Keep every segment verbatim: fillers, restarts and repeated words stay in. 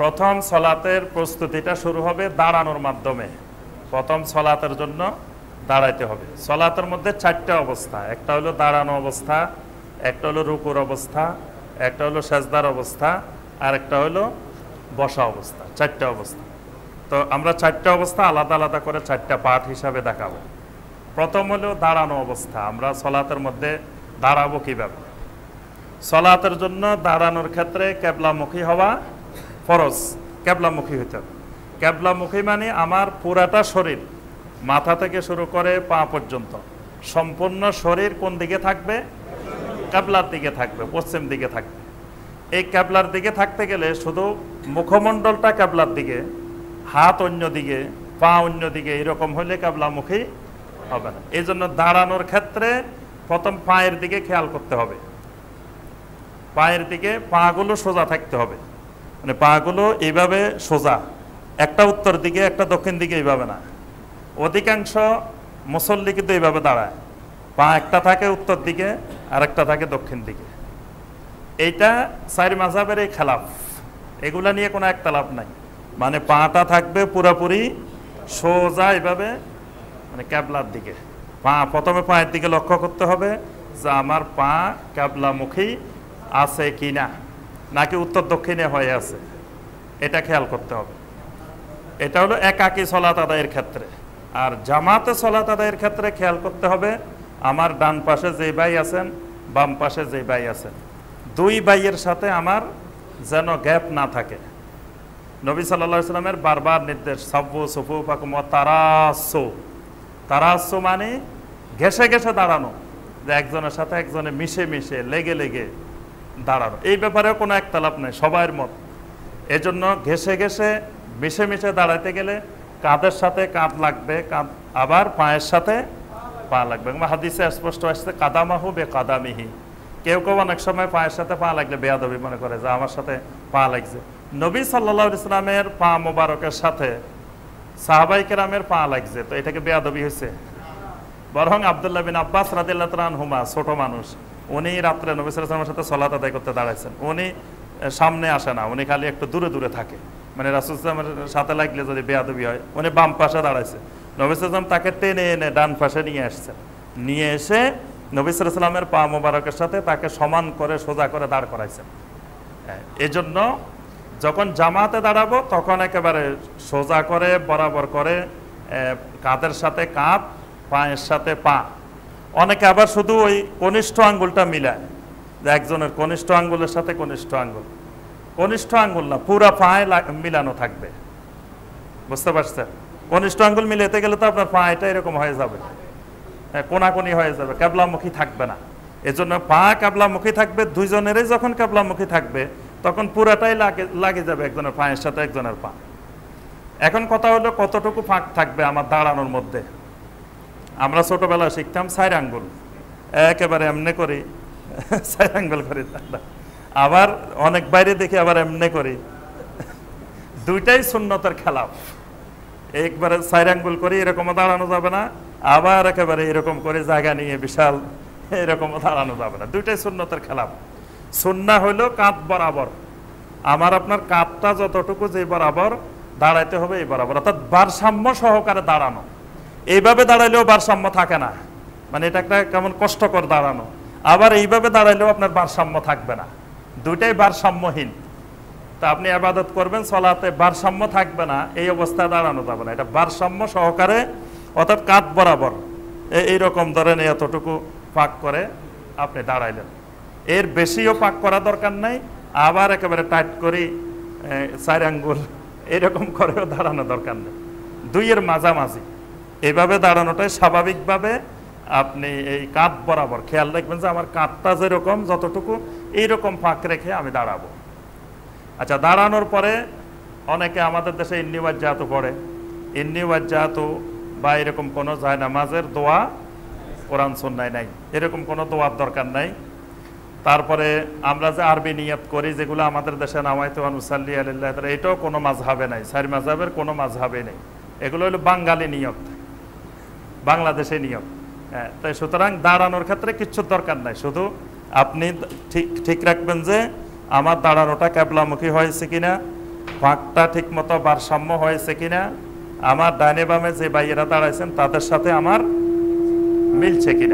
প্রথম সলাতের প্রস্তুতিটা শুরু হবে দাঁড়ানোর মাধ্যমে। প্রথম সলাতের জন্য দাঁড়াইতে হবে। সলাতের মধ্যে চারটা অবস্থা, একটা হলো দাঁড়ানো অবস্থা, একটা হলো রুকুর অবস্থা, একটা হলো সেজদার অবস্থা, আর একটা হলো বসা অবস্থা। চারটা অবস্থা। তো আমরা চারটা অবস্থা আলাদা আলাদা করে চারটা পাঠ হিসাবে দেখাবো। প্রথম হলো দাঁড়ানো অবস্থা। আমরা সলাতের মধ্যে দাঁড়াবো কিভাবে? সলাতের জন্য দাঁড়ানোর ক্ষেত্রে কেবলামুখী হওয়া ফরজ। কেবলামুখী হইতে হবে। কেবলামুখী মানে আমার পুরাটা শরীর, মাথা থেকে শুরু করে পা পর্যন্ত সম্পূর্ণ শরীর কোন দিকে থাকবে? কেবলার দিকে থাকবে, পশ্চিম দিকে থাকবে। এই কেবলার দিকে থাকতে গেলে শুধু মুখমণ্ডলটা কেবলার দিকে, হাত অন্য দিকে, পা অন্য দিকে, এরকম হলে কেবলামুখী হবে না। এই জন্য দাঁড়ানোর ক্ষেত্রে প্রথম পায়ের দিকে খেয়াল করতে হবে। পায়ের দিকে পাগুলো সোজা থাকতে হবে, মানে পাগুলো এইভাবে সোজা, একটা উত্তর দিকে একটা দক্ষিণ দিকে এইভাবে না। অধিকাংশ মুসল্লি কিন্তু এইভাবে দাঁড়ায়, পা একটা থাকে উত্তর দিকে আর একটা থাকে দক্ষিণ দিকে। এইটা চার মাযহাবের এই খেলাফ, এগুলা নিয়ে কোনো একতলাপ নাই। মানে পাটা থাকবে পুরাপুরি সোজা এইভাবে, মানে ক্যাবলার দিকে। পা প্রথমে পায়ের দিকে লক্ষ্য করতে হবে যে আমার পা ক্যাবলামুখী আছে কি না, নাকি উত্তর দক্ষিণে হয়ে আছে, এটা খেয়াল করতে হবে। এটা হলো একাকী সলাত আদায়ের ক্ষেত্রে। আর জামাতে সলাত আদায়ের ক্ষেত্রে খেয়াল করতে হবে আমার ডান পাশে যে ভাই আছেন, বাম পাশে যে ভাই আছেন, দুই ভাইয়ের সাথে আমার যেন গ্যাপ না থাকে। নবী সাল্লাল্লাহু আলাইহি ওয়াসাল্লামের বারবার নির্দেশ, সাব্বু সুফুফাকুম ওয়া তারাসসু। তারাসসু মানে ঘেঁষে ঘেঁষে দাঁড়ানো, যে একজনের সাথে একজনে মিশে মিশে লেগে লেগে দাঁড়ানো। এই ব্যাপারেও কোনো একতলাপ নেই, সবার মত। এজন্য ঘেঁষে ঘেঁষে মিশে মিশে দাঁড়াইতে গেলে কাঁধের সাথে কাঁধ লাগবে, কাঁধ আবার পায়ের সাথে পা লাগবে। হাদিসে স্পষ্ট আসছে কাদামাহু বে কাদামিহি। কেউ কেউ অনেক সময় পায়ের সাথে পা লাগলে বেয়াদবি মনে করে যে আমার সাথে পা লাগছে। নবী সাল্লাল্লাহু আলাইহি ওয়াসাল্লামের পা মোবারকের সাথে সাহাবায়ে কেরামের পা লাগছে, তো এটাকে বেয়াদবি হয়েছে? বরং আব্দুল্লাহ বিন আব্বাস রাদিয়াল্লাহু তাআলা আনহুমা, ছোট মানুষ, উনি রাত্রে নবী সাল্লাল্লাহু আলাইহি ওয়াসাল্লামের সাথে সালাত আদায় করতে দাঁড়াইছেন। উনি সামনে আসে না, উনি খালি একটু দূরে দূরে থাকে, মানে রাসূল সাল্লাল্লাহু আলাইহি ওয়াসাল্লামের সাথে লাগলে যদি বেয়াদবি হয়। উনি বাম পাশে দাঁড়াইছে, নবী সাল্লাল্লাহু আলাইহি ওয়াসাল্লাম তাকে টেনে এনে ডান পাশে নিয়ে আসছেন। নিয়ে এসে নবী সাল্লাল্লাহু আলাইহি ওয়াসাল্লামের পা মোবারকের সাথে তাকে সমান করে সোজা করে দাঁড় করাইছেন। এজন্য যখন জামাতে দাঁড়াবো তখন একেবারে সোজা করে বরাবর করে কাঁধের সাথে কাঁধ, পায়ের সাথে পা। অনেকে আবার শুধু ওই কনিষ্ঠ আঙ্গুলটা মিলায়, যে একজনের কনিষ্ঠ আঙ্গুলের সাথে কনিষ্ঠ আঙ্গুল, কনিষ্ঠ আঙ্গুল না, পুরা পায়ে মিলানো থাকবে। বুঝতে পারছেন? কনিষ্ঠ আঙ্গুল মিলাতে গেলে তো আপনার পা এটা এরকম হয়ে যাবে, কোনাকুনি হয়ে যাবে, কেবলামুখী থাকবে না। এজন্য পা কেবলামুখী থাকবে। দুইজনেরই যখন কেবলামুখী থাকবে তখন পুরাটাই লাগে লাগে যাবে একজনের পায়ের সাথে একজনের পা। এখন কথা হলো কতটুকু ফাঁক থাকবে আমার দাঁড়ানোর মধ্যে। আমরা ছোটবেলায় শিখতাম চার আঙ্গুল, একেবারে এমনি করি চার আঙ্গুল করি। আবার অনেক বাইরে দেখি আবার এমনি করি। দুইটাই সুন্নতের খেলাফ। একবারে চার আঙ্গুল করি, এরকমও দাঁড়ানো যাবে না। আবার একেবারে এরকম করে জায়গা নিয়ে বিশাল এরকমও দাঁড়ানো যাবে না। দুইটাই সুন্নতের খেলাফ। সুন্নাহ হইল কাঁধ বরাবর, আমার আপনার কাঁধটা যতটুকু যে বরাবর দাঁড়াইতে হবে এই বরাবর, অর্থাৎ ভারসাম্য সহকারে দাঁড়ানো। এইভাবে দাঁড়াইলেও ভারসাম্য থাকে না, মানে এটা একটা কেমন কষ্টকর দাঁড়ানো। আবার এইভাবে দাঁড়াইলেও আপনার ভারসাম্য থাকবে না, দুইটাই ভারসাম্যহীন। তা আপনি ইবাদত করবেন, সলাতে ভারসাম্য থাকবে না, এই অবস্থায় দাঁড়ানো যাবে না। এটা ভারসাম্য সহকারে, অর্থাৎ কাঁধ বরাবর এইরকম ধরেন এতটুকু পাক করে আপনি দাঁড়াইলেন। এর বেশিও পাক করা দরকার নাই, আবার একেবারে টাইট করি চার আঙ্গুল এরকম করেও দাঁড়ানো দরকার নেই। দুইয়ের মাঝামাঝি এইভাবে দাঁড়ানোটাই স্বাভাবিকভাবে আপনি এই কাঁধ বরাবর খেয়াল রাখবেন যে আমার কাঁধটা যেরকম যতটুকু এইরকম ফাঁক রেখে আমি দাঁড়াবো। আচ্ছা, দাঁড়ানোর পরে অনেকে আমাদের দেশে ইন্নি ওয়াজ্জাহাতু পড়ে। ইন্নি ওয়াজ্জাহাতু বা এরকম কোনো জায়নামাজের দোয়া কোরআন সুন্নায় নাই, এরকম কোনো দোয়ার দরকার নাই। তারপরে আমরা যে আরবি নিয়ত করি, যেগুলো আমাদের দেশে নামাইতু ওয়া নুসাল্লি আলাইহি, এটাও কোনো মাযহাবে নাই, চার মাযহাবের কোনো মাযহাবে নেই। এগুলো হলো বাঙালি নিয়ত, বাংলাদেশে নিয়ত। হ্যাঁ, তাই সুতরাং দাঁড়ানোর ক্ষেত্রে কিচ্ছু দরকার নাই, শুধু আপনি ঠিক ঠিক রাখবেন যে আমার দাঁড়ানোটা ক্যাবলামুখী হয়েছে কিনা, ফাঁকটা ঠিক মতো ভারসাম্য হয়েছে কিনা, আমার ডাইনে বামে যে ভাইয়েরা দাঁড়াইছেন তাদের সাথে আমার মিলছে কিনা,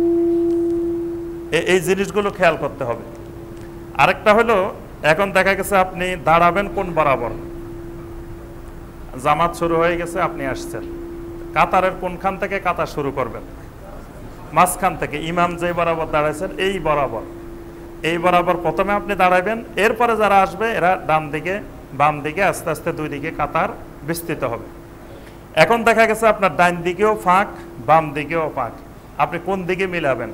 এই জিনিসগুলো খেয়াল করতে হবে। আরেকটা হলো, এখন দেখা গেছে আপনি দাঁড়াবেন কোন বরাবর, জামাত শুরু হয়ে গেছে, আপনি আসছেন, কাতারের কোনখান থেকে কাতার শুরু করবেন? মাঝখান থেকে। ইমাম যে বরাবর দাঁড়াইছেন এই বরাবর, এই বরাবর প্রথমে আপনি দাঁড়াবেন, এরপরে যারা আসবে এরা ডান দিকে বাম দিকে আস্তে আস্তে দুই দিকে কাতার বিস্তৃত হবে। এখন দেখা গেছে আপনার ডান দিকেও ফাঁক, বাম দিকেও ফাঁক, আপনি কোন দিকে মিলাবেন?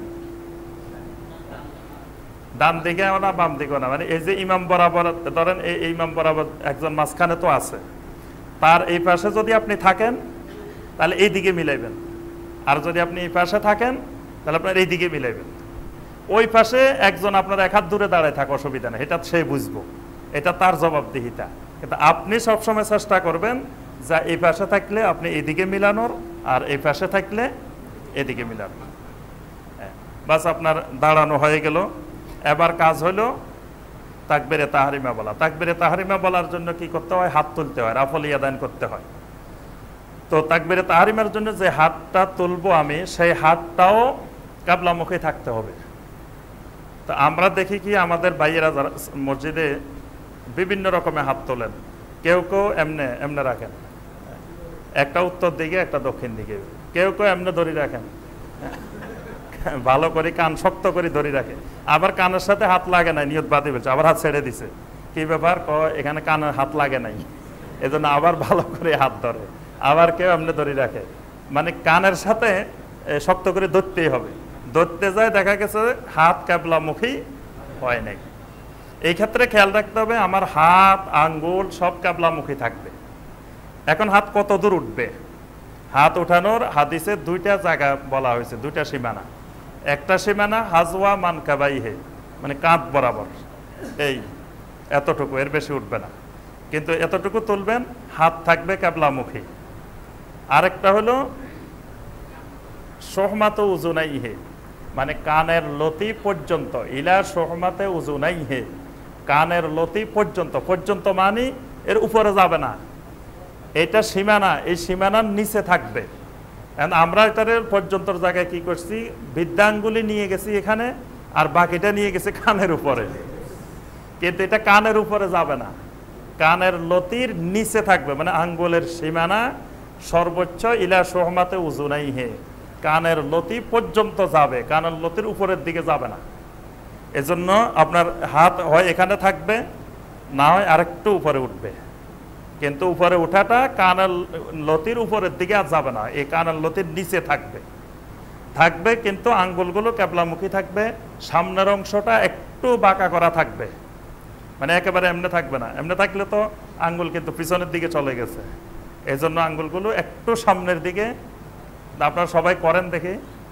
ডান দিকে না বাম দিকেও না, মানে এই যে ইমাম বরাবর ধরেন, এই ইমাম বরাবর একজন মাঝখানে তো আছে, তার এই পাশে যদি আপনি থাকেন তাহলে এই দিকে মিলাইবেন, আর যদি আপনি এই পাশে থাকেন তাহলে আপনার এই দিকে মিলাইবেন। ওই পাশে একজন আপনার এক হাত দূরে দাঁড়ায় থাকে, অসুবিধা নেই, এটা সে বুঝবো, এটা তার জবাবদিহিতা। কিন্তু আপনি সবসময় চেষ্টা করবেন যা এই পাশে থাকলে আপনি এদিকে মিলানোর, আর এই পাশে থাকলে এদিকে মিলানোর। বাস আপনার দাঁড়ানো হয়ে গেল। এবার কাজ হলো তাকবীরে তাহরিমা বলা। তাকবীরে তাহরিমা বলার জন্য কি করতে হয়? হাত তুলতে হয়, রাফল ইয়াদান করতে হয়। তো তাকবীরে তাহরিমার জন্য যে হাতটা তুলবো আমি, সেই হাতটাও কিবলামুখী থাকতে হবে। তো আমরা দেখি কি আমাদের ভাইয়েরা যারা মসজিদে বিভিন্ন রকমের হাত তোলেন, কেউ কেউ এমনে এমনে রাখেন, একটা উত্তর দিকে একটা দক্ষিণ দিকে, কেউ কেউ এমনে ধরে রাখেন, ভালো করে কান শক্ত করে ধরে রাখে, আবার কানের সাথে হাত লাগে নাই, নিয়ত বাদী বলছে, আবার হাত ছেড়ে দিছে, কি ব্যাপার? এখানে কানের হাত লাগে নাই, এজন্য আবার ভালো করে হাত ধরে, আবার কেউ এমনি ধরে রাখে, মানে কানের সাথে শক্ত করে ধরতেই হবে। ধরতে যায় দেখা গেছে হাত কিবলামুখী হয় নাই। এই ক্ষেত্রে খেয়াল রাখতে হবে আমার হাত আঙ্গুল সব কিবলামুখী থাকবে। এখন হাত কত দূর উঠবে? হাত উঠানোর হাদিসে দুইটা জায়গা বলা হয়েছে, দুইটা সীমানা। একটা সীমানা হাজওয়া মানকাবাইহে, মানে কাঁধ বরাবর, এই এতটুকু, এর বেশি উঠবে না, কিন্তু এতটুকু তুলবেন, হাত থাকবে কিবলামুখী। আরেকটা হলো সোহমাত উজুনাইহে, মানে কানের লতি পর্যন্ত, ইলা সোহমাতে উজুনাইহে, কানের লতি পর্যন্ত, পর্যন্ত মানে এর উপরে যাবে না, এটা সীমানা, এই সীমানার নিচে থাকবে। আমরা এটার পর্যন্ত জায়গায় কি করছি, বৃদ্ধাঙ্গুলি নিয়ে গেছি এখানে, আর বাকিটা নিয়ে গেছি কানের উপরে, কিন্তু এটা কানের উপরে যাবে না, কানের লতির নিচে থাকবে, মানে আঙ্গুলের সীমানা সর্বোচ্চ ইলা সোহমাতে উজুনাইহে, কানের লতি পর্যন্ত যাবে, কানের লতির উপরের দিকে যাবে না। এজন্য আপনার হাত হয় এখানে থাকবে, না হয় আরেকটু উপরে উঠবে, কিন্তু উপরে উঠাটা কানের লতির উপরের দিকে আর যাবে না, এই কানের লতির নিচে থাকবে থাকবে কিন্তু আঙ্গুলগুলো কিবলামুখী থাকবে, সামনের অংশটা একটু বাঁকা করা থাকবে, মানে একেবারে এমনি থাকবে না, এমনি থাকলে তো আঙ্গুল কিন্তু পিছনের দিকে চলে গেছে, এই জন্য আঙ্গুলগুলো একটু সামনের দিকে। আপনারা সবাই করেন দেখি,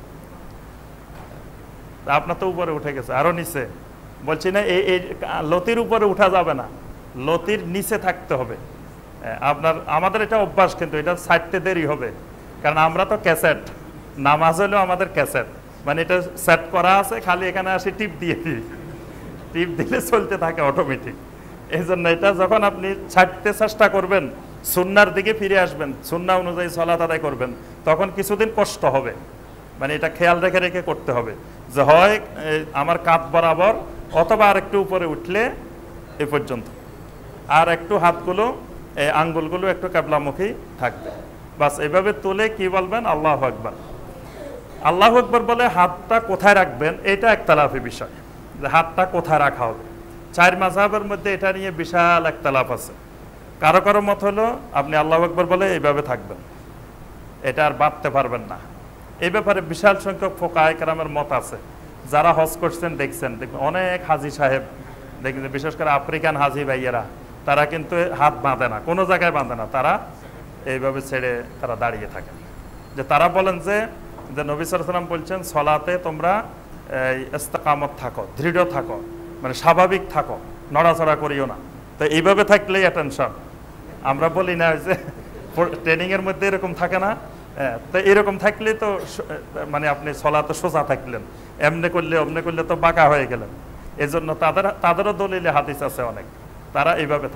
আপনার তো উপরে উঠে গেছে, আরো নিচে বলছি না, এই লতির উপরে উঠা যাবে না, লতির নিচে থাকতে হবে আপনার। আমাদের এটা অভ্যাস, কিন্তু এটা সাইডতে দেরি হবে, কারণ আমরা তো ক্যাসেট, নামাজ হলেও আমাদের ক্যাসেট, মানে এটা সেট করা আছে, খালি এখানে আসি টিপ দিয়ে দিই, টিপ দিলে চলতে থাকে অটোমেটিক। এই জন্য এটা যখন আপনি ছাড়তে চেষ্টা করবেন, সুন্নার দিকে ফিরে আসবেন, সুন্না অনুযায়ী সালাত আদায় করবেন, তখন কিছুদিন কষ্ট হবে, মানে এটা খেয়াল রেখে রেখে করতে হবে যে হয় আমার কাঁধ বরাবর, অথবা আর একটু উপরে উঠলে এ পর্যন্ত, আর একটু হাতগুলো এই আঙ্গুলগুলো একটু কিবলামুখী থাকবে, বাস। এইভাবে তুলে কি বলবেন? আল্লাহু আকবার। আল্লাহু আকবার বলে হাতটা কোথায় রাখবেন এটা একতলাফি বিষয়, যে হাতটা কোথায় রাখা হবে। চার মাযহাবের মধ্যে এটা নিয়ে বিশাল একতলাফ আছে। কারো কারো মত হলো আপনি আল্লাহু আকবার বলে এইভাবে থাকবেন, এটা আর বাড়তে পারবেন না। এই ব্যাপারে বিশাল সংখ্যক ফুকাহায়ে কেরামের মত আছে, যারা হজ করছেন দেখছেন, দেখবেন অনেক হাজি সাহেব দেখবেন, বিশেষ করে আফ্রিকান হাজি ভাইয়েরা, তারা কিন্তু হাত বাঁধে না, কোনো জায়গায় বাঁধে না, তারা এইভাবে ছেড়ে তারা দাঁড়িয়ে থাকেন। যে তারা বলেন যে যে নবী সাল্লাল্লাহু আলাইহি ওয়াসাল্লাম বলছেন সলাতে তোমরা ইস্তিকামত থাকো, দৃঢ় থাকো, মানে স্বাভাবিক থাকো, নড়াচড়া করিও না। তো এইভাবে থাকলেই অ্যাটেনশন। আমরা বলি না যে ট্রেনিং এর মধ্যে এরকম থাকে না, তো এরকম থাকলে তো মানে আপনি সলাতে সোজা থাকলেন, এমনি করলে অমনি করলে তো বাঁকা হয়ে গেলেন। এজন্য তাদের তাদেরও দলিলে হাদিস আছে অনেক, তারা এইভাবে থাকেন।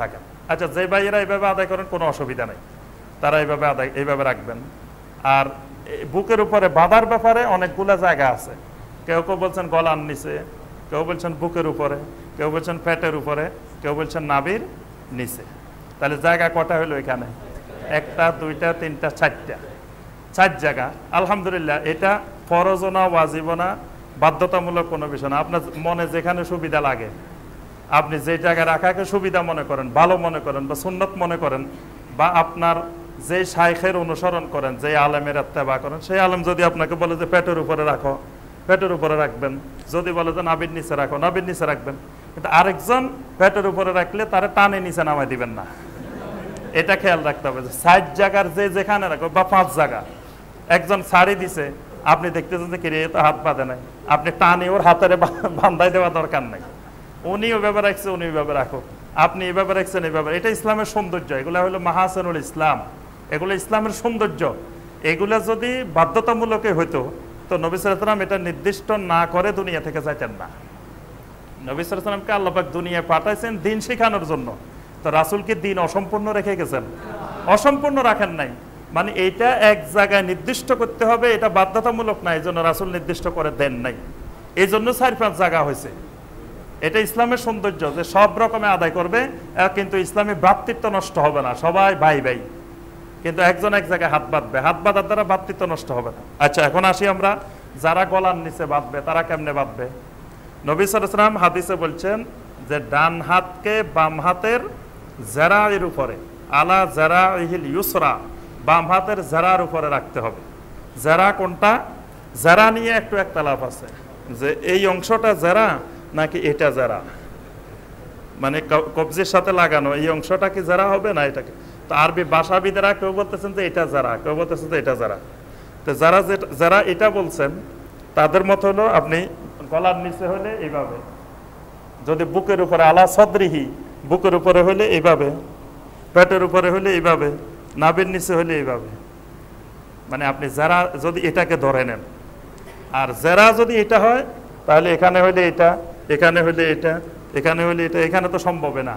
আচ্ছা, যে ভাইয়েরা এইভাবে আদায় করেন কোনো অসুবিধা নেই, তারা এইভাবে আদায় এইভাবে রাখবেন। আর বুকের উপরে বাঁধার ব্যাপারে অনেকগুলো জায়গা আছে। কেউ কেউ বলছেন গলার নিচে, কেউ বলছেন বুকের উপরে, কেউ বলছেন পেটের উপরে, কেউ বলছেন নাভির নিচে। তাহলে জায়গা কটা হলো এখানে? একটা, দুইটা, তিনটা, চারটা, চার জায়গা। আলহামদুলিল্লাহ, এটা ফরজ না, ওয়াজিব না, বাধ্যতামূলক কোনো বিষয় না। আপনার মনে যেখানে সুবিধা লাগে, আপনি যে জায়গায় রাখাকে সুবিধা মনে করেন, ভালো মনে করেন, বা সুন্নত মনে করেন, বা আপনার যে শাইখের অনুসরণ করেন, যে আলেমের ইত্তেবা করেন, সেই আলেম যদি আপনাকে বলে যে পেটের উপরে রাখো, পেটের উপরে রাখবেন। যদি বলে যে নাভির নিচে রাখো, নাভির নিচে রাখবেন। কিন্তু আরেকজন পেটের উপরে রাখলে তারা টানে নিচে নামাই দিবেন না। এটা খেয়াল রাখতে হবে যে সাত জায়গার যে যেখানে রাখো, বা পাঁচ জায়গা, একজন শাড়ি দিছে, আপনি দেখতেছেন যে কিরে তো হাত বাঁধে নাই, আপনি টানে ওর হাতের বান্ধাই দেওয়া দরকার নাই। উনি ওইভাবে রাখছে, উনি ওইভাবে রাখো, আপনি এইভাবে রাখছেন এইভাবে। এটা ইসলামের সৌন্দর্য, এগুলো হলো মাহাসানুল ইসলাম, এগুলো ইসলামের সৌন্দর্য। এগুলো যদি বাধ্যতামূলক হইতো তো নবী সাল্লাল্লাহু আলাইহি ওয়াসাল্লাম এটা নির্দিষ্ট না করে দুনিয়া থেকে যাইতেন না। নবী সাল্লাল্লাহু আলাইহি ওয়াসাল্লামকে আল্লাহ পাক দুনিয়ায় পাঠাইছেন দিন শেখানোর জন্য। তো রাসূলকে দিন অসম্পূর্ণ রেখে গেছেন? অসম্পূর্ণ রাখেন নাই। মানে এইটা এক জায়গায় নির্দিষ্ট করতে হবে, এটা বাধ্যতামূলক না, এই জন্য রাসূল নির্দিষ্ট করে দেন নাই। এই জন্য চার পাঁচ জায়গা হয়েছে। এটা ইসলামের সৌন্দর্য যে সব রকমে আদায় করবে, কিন্তু ইসলামী ভ্রাতৃত্ব নষ্ট হবে না, সবাই ভাই ভাই। কিন্তু একজন এক জায়গায় হাত বাঁধবে, হাত বাঁধার দ্বারা ভ্রাতৃত্ব নষ্ট হবে না। আচ্ছা, এখন আসি আমরা, যারা গলার নিচে বাঁধবে তারা কেমনে বাঁধবে? নবী সাল্লাল্লাহু আলাইহি ওয়াসাল্লাম হাদিসে বলছেন যে ডান হাতকে বাম হাতের জারায়ের উপরে, আলা জারাইহিল ইউসরা, বাম হাতের জারার উপরে রাখতে হবে। জারা কোনটা? জারা নিয়ে একটু একতলাফ আছে যে এই অংশটা জারা নাকি এটা জারা, মানে কবজির সাথে লাগানো এই অংশটা কি জারা হবে না এটাকে? তো আরবি ভাষাবিদেরা কেউ বলতেছেন যে এটা জারা, কেউ বলতেছেন যে এটা জারা। তো যারা যারা এটা বলছেন তাদের মত হলো আপনি গলার নিচে হলে এইভাবে, যদি বুকের উপরে আলা সদরিহি, বুকের উপরে হলে এইভাবে, পেটের উপরে হলে এইভাবে, নাভির নিচে হলে এইভাবে। মানে আপনি যারা যদি এটাকে ধরে নেন, আর যারা যদি এটা হয় তাহলে এখানে হলে এটা, এখানে হলে এটা, এখানে হলে এটা, এখানে তো সম্ভব না।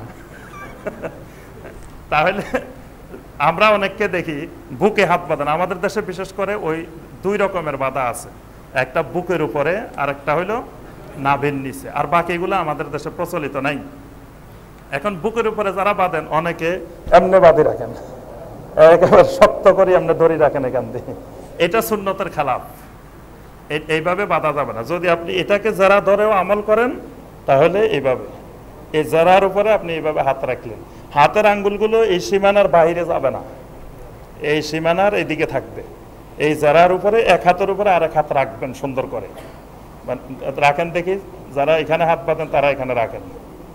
তাহলে আমরা অনেককে দেখি বুকে হাত বাঁধেন। আমাদের দেশে বিশেষ করে ওই দুই রকমের বাঁধা আছে, একটা বুকের উপরে আর একটা হইলো নাভির নিচে, আর বাকিগুলো আমাদের দেশে প্রচলিত নাই। এখন বুকের উপরে যারা বাঁধেন অনেকে এমনি বাঁধি রাখেন, একেবারে শক্ত করে এমনি ধরে রাখেন এখান দিয়ে। এটা সুন্নতের খেলাফ, এইভাবে বাঁধা যাবে না। যদি আপনি এটাকে যারা ধরেও আমল করেন তাহলে এইভাবে, এই জারার উপরে আপনি এইভাবে হাত রাখলেন, হাতের আঙ্গুলগুলো এই সীমানার বাইরে যাবে না, এই সীমানার এইদিকে থাকবে। এই জারার উপরে এক হাতের উপরে আর এক হাত রাখবেন সুন্দর করে, রাখেন দেখি। যারা এখানে হাত বাঁধেন তারা এখানে রাখেন,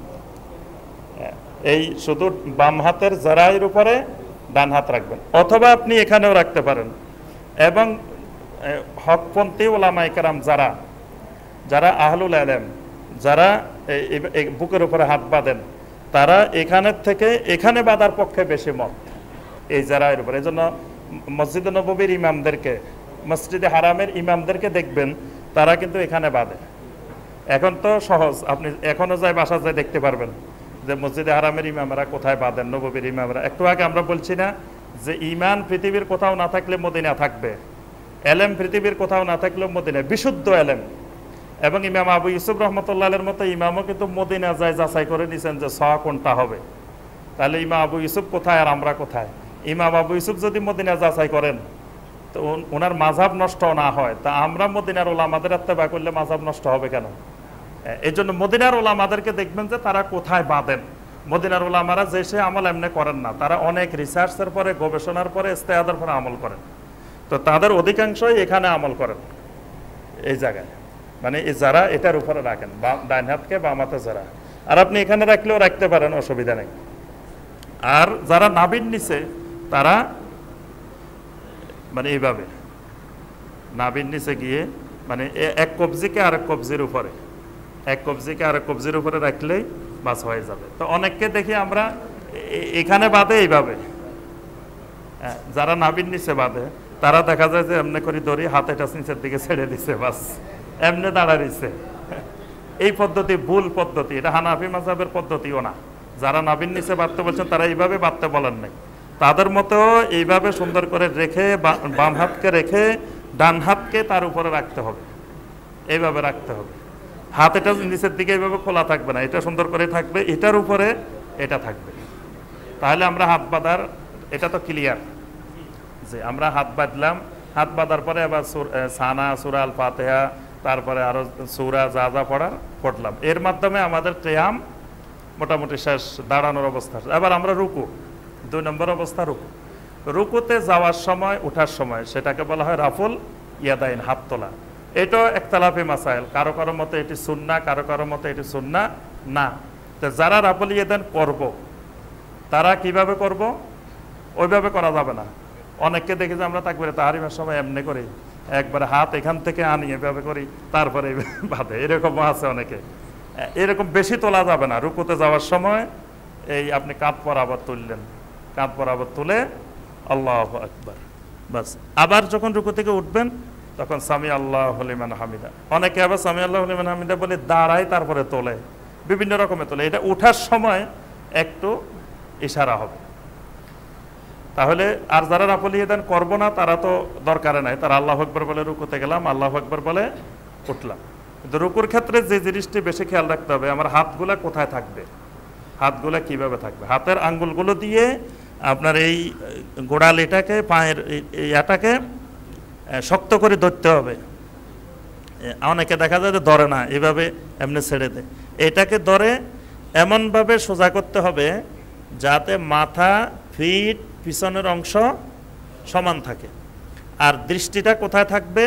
এই শুধু বাম হাতের জারায়ের উপরে ডান হাত রাখবেন, অথবা আপনি এখানেও রাখতে পারেন। এবং হকপন্থী ওলামায়ে কেরাম যারা যারা আহলুল ইলম, যারা এই বুকের উপরে হাত বাঁধেন, তারা এখানের থেকে এখানে বাঁধার পক্ষে বেশি মত এই জারায়ের উপরে। এই জন্য মসজিদে নববীর ইমামদেরকে, মসজিদে হারামের ইমামদেরকে দেখবেন তারা কিন্তু এখানে বাঁধে। এখন তো সহজ, আপনি এখনো যাই বাসা যায় দেখতে পারবেন যে মসজিদে হারামের ইমামরা কোথায় বাঁধেন, নববীর ইমামরা। একটু আগে আমরা বলছি না যে ইমান পৃথিবীর কোথাও না থাকলে মদিনা থাকবে, এলেম পৃথিবীর কোথাও না থাকলেও মদিনা, বিশুদ্ধ এলেম। এবং ইমাম আবু ইউসুফ রহমতুল্লাহের মতো ইমামও কিন্তু মদিনা যায় যাচাই করে নিছেন যে স কোনটা হবে। তাহলে ইমাম আবু ইউসুফ কোথায় আর আমরা কোথায়? ইমাম আবু ইউসুফ যদি মদিনা যাচাই করেন তো ওনার মাযহাব নষ্ট না হয়, তা আমরা মদিনার ওলামাদের ইত্তেবা করলে মাযহাব নষ্ট হবে কেন? এই জন্য মদিনার ওলামাদেরকে দেখবেন যে তারা কোথায় বাঁধেন। মদিনার ওলামারা যে সে আমল এমনি করেন না, তারা অনেক রিসার্চের পরে, গবেষণার পরে, ইস্তেহাদের পরে আমল করেন। তো তাদের অধিকাংশই এখানে আমল করেন, এই জায়গায়। মানে এই যারা এটার উপরে রাখেন, ডান হাতকে বাম হাতে যারা, আর আপনি এখানে রাখলেও রাখতে পারেন, অসুবিধা নেই। আর যারা নাভির নিচে তারা মানে এইভাবে নাভির নিচে গিয়ে, মানে এক কবজিকে আরেক কবজির উপরে, এক কবজিকে আরেক কবজির উপরে রাখলেই বাস হয়ে যাবে। তো অনেককে দেখি আমরা এখানে বাঁধে এইভাবে, যারা নাভির নিচে বাঁধে তারা দেখা যায় যে এমনি করে ধরি হাতে টাচ নিচের দিকে ছেড়ে দিছে, বাস এমনি দাঁড়া দিচ্ছে। এই পদ্ধতি ভুল পদ্ধতি, এটা হানাফি মাযহাবের পদ্ধতিও না। যারা নাভির নিচে বাঁধতে বলছেন তারা এইভাবে বাঁধতে বলেন নাই, তাদের মতো এইভাবে সুন্দর করে রেখে বাম হাতকে রেখে ডান হাতকে তার উপরে রাখতে হবে, এইভাবে রাখতে হবে। হাত এটা নিচের দিকে এইভাবে খোলা থাকবে না, এটা সুন্দর করে থাকবে, এটার উপরে এটা থাকবে। তাহলে আমরা হাত বাঁধার এটা তো ক্লিয়ার যে আমরা হাত বাঁধলাম, হাত বাঁধার পরে আবার সানা সূরা আল ফাতিহা তারপরে আরো সূরা যা যা পড়ার পড়লাম, এর মাধ্যমে আমাদের কিয়াম মোটামুটি শেষ, দাঁড়ানোর অবস্থা। এবার আমরা রুকু, দুই নম্বর অবস্থা রুকু। রুকুতে যাওয়ার সময় ওঠার সময় সেটাকে বলা হয় রাফুল ইয়াদাইন, হাত তোলা। এটাও একতলাফি মাসাইল, কারো কারো মতে এটি সুন্নাহ, কারো কারো মতে এটি সুন্নাহ না। তো যারা রাফুল ইয়াদাইন করব তারা কিভাবে করব? ওইভাবে করা যাবে না। অনেককে দেখি যে আমরা তাকবীরে তাহরিমের সময় এমনি করি, একবারে হাত এখান থেকে আনি এভাবে করি তারপরে বাঁধে, এরকমও আছে অনেকে। এরকম বেশি তোলা যাবে না। রুকুতে যাওয়ার সময় এই আপনি কাঁধ বরাবর তুললেন, কাঁধ বরাবর তুলে আল্লাহু আকবার, বাস। আবার যখন রুকু থেকে উঠবেন তখন সামি আল্লাহু লিমান হামিদা। অনেকে আবার সামি আল্লাহু লিমান হামিদা বলে দাঁড়ায় তারপরে তোলে, বিভিন্ন রকমের তোলে। এটা উঠার সময় একটু ইশারা হবে। তাহলে আর যারা রাফুল ইয়াদাইন করবো না তারা তো দরকারে নাই, তারা আল্লাহু আকবার বলে রুকুতে গেলাম, আল্লাহু আকবার বলে উঠলাম। কিন্তু রুকুর ক্ষেত্রে যে জিনিসটি বেশি খেয়াল রাখতে হবে, আমার হাতগুলা কোথায় থাকবে, হাতগুলা কিভাবে থাকবে। হাতের আঙ্গুলগুলো দিয়ে আপনার এই গোড়ালিটাকে, পায়ের ইয়াটাকে শক্ত করে ধরতে হবে। অনেকে দেখা যায় যে ধরে না, এভাবে এমনি ছেড়ে দেয়। এটাকে ধরে এমনভাবে সোজা করতে হবে যাতে মাথা, ফিট, পিছনের অংশ সমান থাকে। আর দৃষ্টিটা কোথায় থাকবে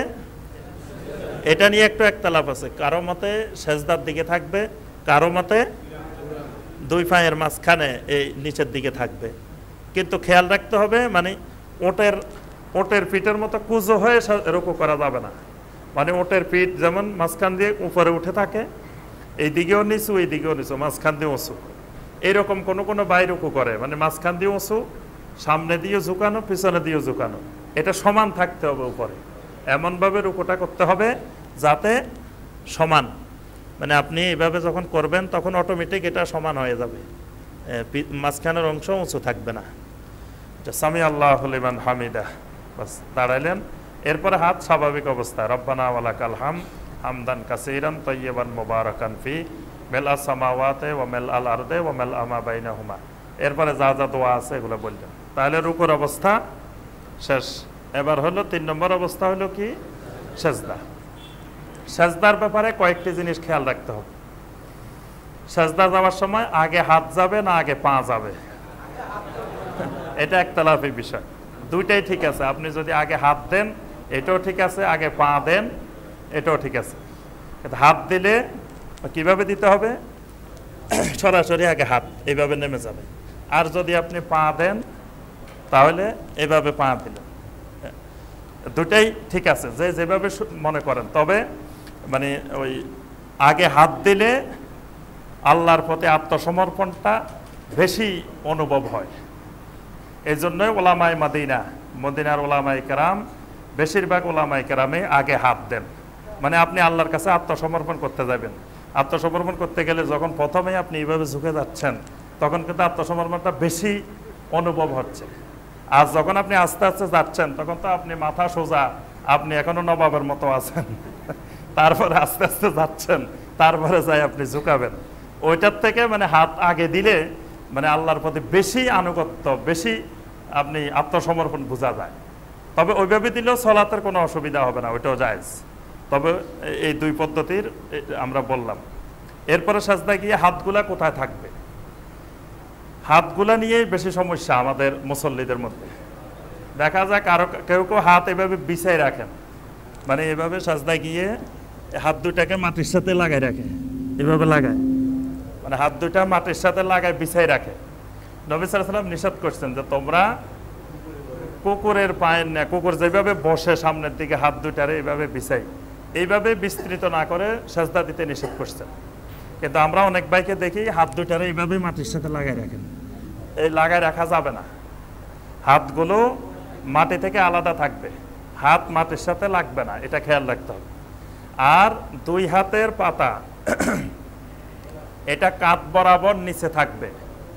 এটা নিয়ে একটু একতলাফ আছে। কারো মতে সেজদার দিকে থাকবে, কারো মতে দুই পায়ের মাঝখানে এই নিচের দিকে থাকবে। কিন্তু খেয়াল রাখতে হবে মানে ওটের ওটের পিঠের মতো কুজো হয়ে রুকু করা যাবে না। মানে ওটের পিঠ যেমন মাঝখান দিয়ে উপরে উঠে থাকে, এই দিকেও নিচু, এই দিকেও নিচু, মাঝখান দিয়ে উঁচু, এইরকম কোনো কোনো বাই রুকু করে, মানে মাঝখান দিয়ে উঁচু, সামনে দিয়ে ঝুঁকানো, পিছনে দিয়ে ঝুঁকানো, এটা সমান থাকতে হবে উপরে। এমনভাবে রুকুটা করতে হবে যাতে সমান, মানে আপনি এভাবে যখন করবেন তখন অটোমেটিক এটা সমান হয়ে যাবে, মাঝখানের অংশ উঁচু থাকবে না। সামি আল্লাহু লিমান হামিদা, বাস দাঁড়াইলেন। এরপরে হাত স্বাভাবিক অবস্থা, রব্বানা ওয়ালাকাল হামদ হামদান কাসীরান তাইয়্যিবান মুবারাকান ফি মিলআ সামাওয়াতি ওয়া মিলআল আরদি ওয়া মিলআ মা বাইনাহুমা। এরপরে যা যা দোয়া আছে এগুলো বললেন। তাহলে রুকুর অবস্থা শেষ। এবার হলো তিন নম্বর অবস্থা হলো কি সেজদা। সেজদার ব্যাপারে কয়েকটি জিনিস খেয়াল রাখতে হবে। সেজদা যাওয়ার সময় আগে হাত যাবে না আগে পা যাবে, এটা একতলাফি বিষয়। দুইটাই ঠিক আছে, আপনি যদি আগে হাত দেন এটাও ঠিক আছে, আগে পা দেন এটাও ঠিক আছে। হাত দিলে কিভাবে দিতে হবে? সরাসরি আগে হাত এইভাবে নেমে যাবে। আর যদি আপনি পা দেন তাহলে এভাবে পা দিলেন, দুটাই ঠিক আছে, যে যেভাবে মনে করেন। তবে মানে ওই আগে হাত দিলে আল্লাহর প্রতি আত্মসমর্পণটা বেশি অনুভব হয়। এই জন্যই ওলামায়ে মাদিনা, মদিনার ওলামায়ে কেরাম, বেশিরভাগ ওলামায়ে কেরামে আগে হাত দেন। মানে আপনি আল্লাহর কাছে আত্মসমর্পণ করতে যাবেন। আত্মসমর্পণ করতে গেলে যখন প্রথমেই আপনি এইভাবে ঝুঁকে যাচ্ছেন তখন কিন্তু আত্মসমর্পণটা বেশি অনুভব হচ্ছে। আর যখন আপনি আস্তে আস্তে যাচ্ছেন তখন তো আপনি মাথা সোজা, আপনি এখনো নবাবের মতো আছেন, তারপরে আস্তে আস্তে যাচ্ছেন, তারপরে যাই আপনি ঝুঁকাবেন। ওইটার থেকে মানে হাত আগে দিলে মানে আল্লাহর প্রতি বেশি আনুগত্য, বেশি আপনি আত্মসমর্পণ বোঝা যায়। তবে ওইভাবে দিলেও সলাতের কোনো অসুবিধা হবে না, ওইটাও জায়েজ। তবে এই দুই পদ্ধতির আমরা বললাম। এরপরে সাজদায় গিয়ে হাতগুলা কোথায় থাকবে, হাতগুলা নিয়েই বেশি সমস্যা আমাদের মুসল্লিদের মধ্যে। দেখা যায় কারো কেউ কেউ হাত এভাবে বিছাই রাখেন, মানে এভাবে সাজদায় গিয়ে হাত দুটাকে মাটির সাথে লাগাই রাখে, এভাবে লাগায়, মানে হাত দুটা মাটির সাথে লাগায় বিছাই রাখে। নবী সাল্লাল্লাহু আলাইহি ওয়াসাল্লাম নিষেধ করছেন যে তোমরা কুকুরের পায়ের না, কুকুর যেভাবে বসে সামনের দিকে হাত দুটারে এইভাবে বিছাই, এইভাবে বিস্তৃত না করে সাজদা দিতে নিষেধ করছেন। কিন্তু আমরা অনেক ভাইকে দেখি হাত দুটারে এইভাবে মাটির সাথে লাগাই রাখেন। এই লাগাই রাখা যাবে না, হাতগুলো মাটি থেকে আলাদা থাকবে, হাত মাটির সাথে লাগবে না, এটা খেয়াল রাখতে হবে। আর দুই হাতের পাতা এটা কাঁধ বরাবর নিচে থাকবে,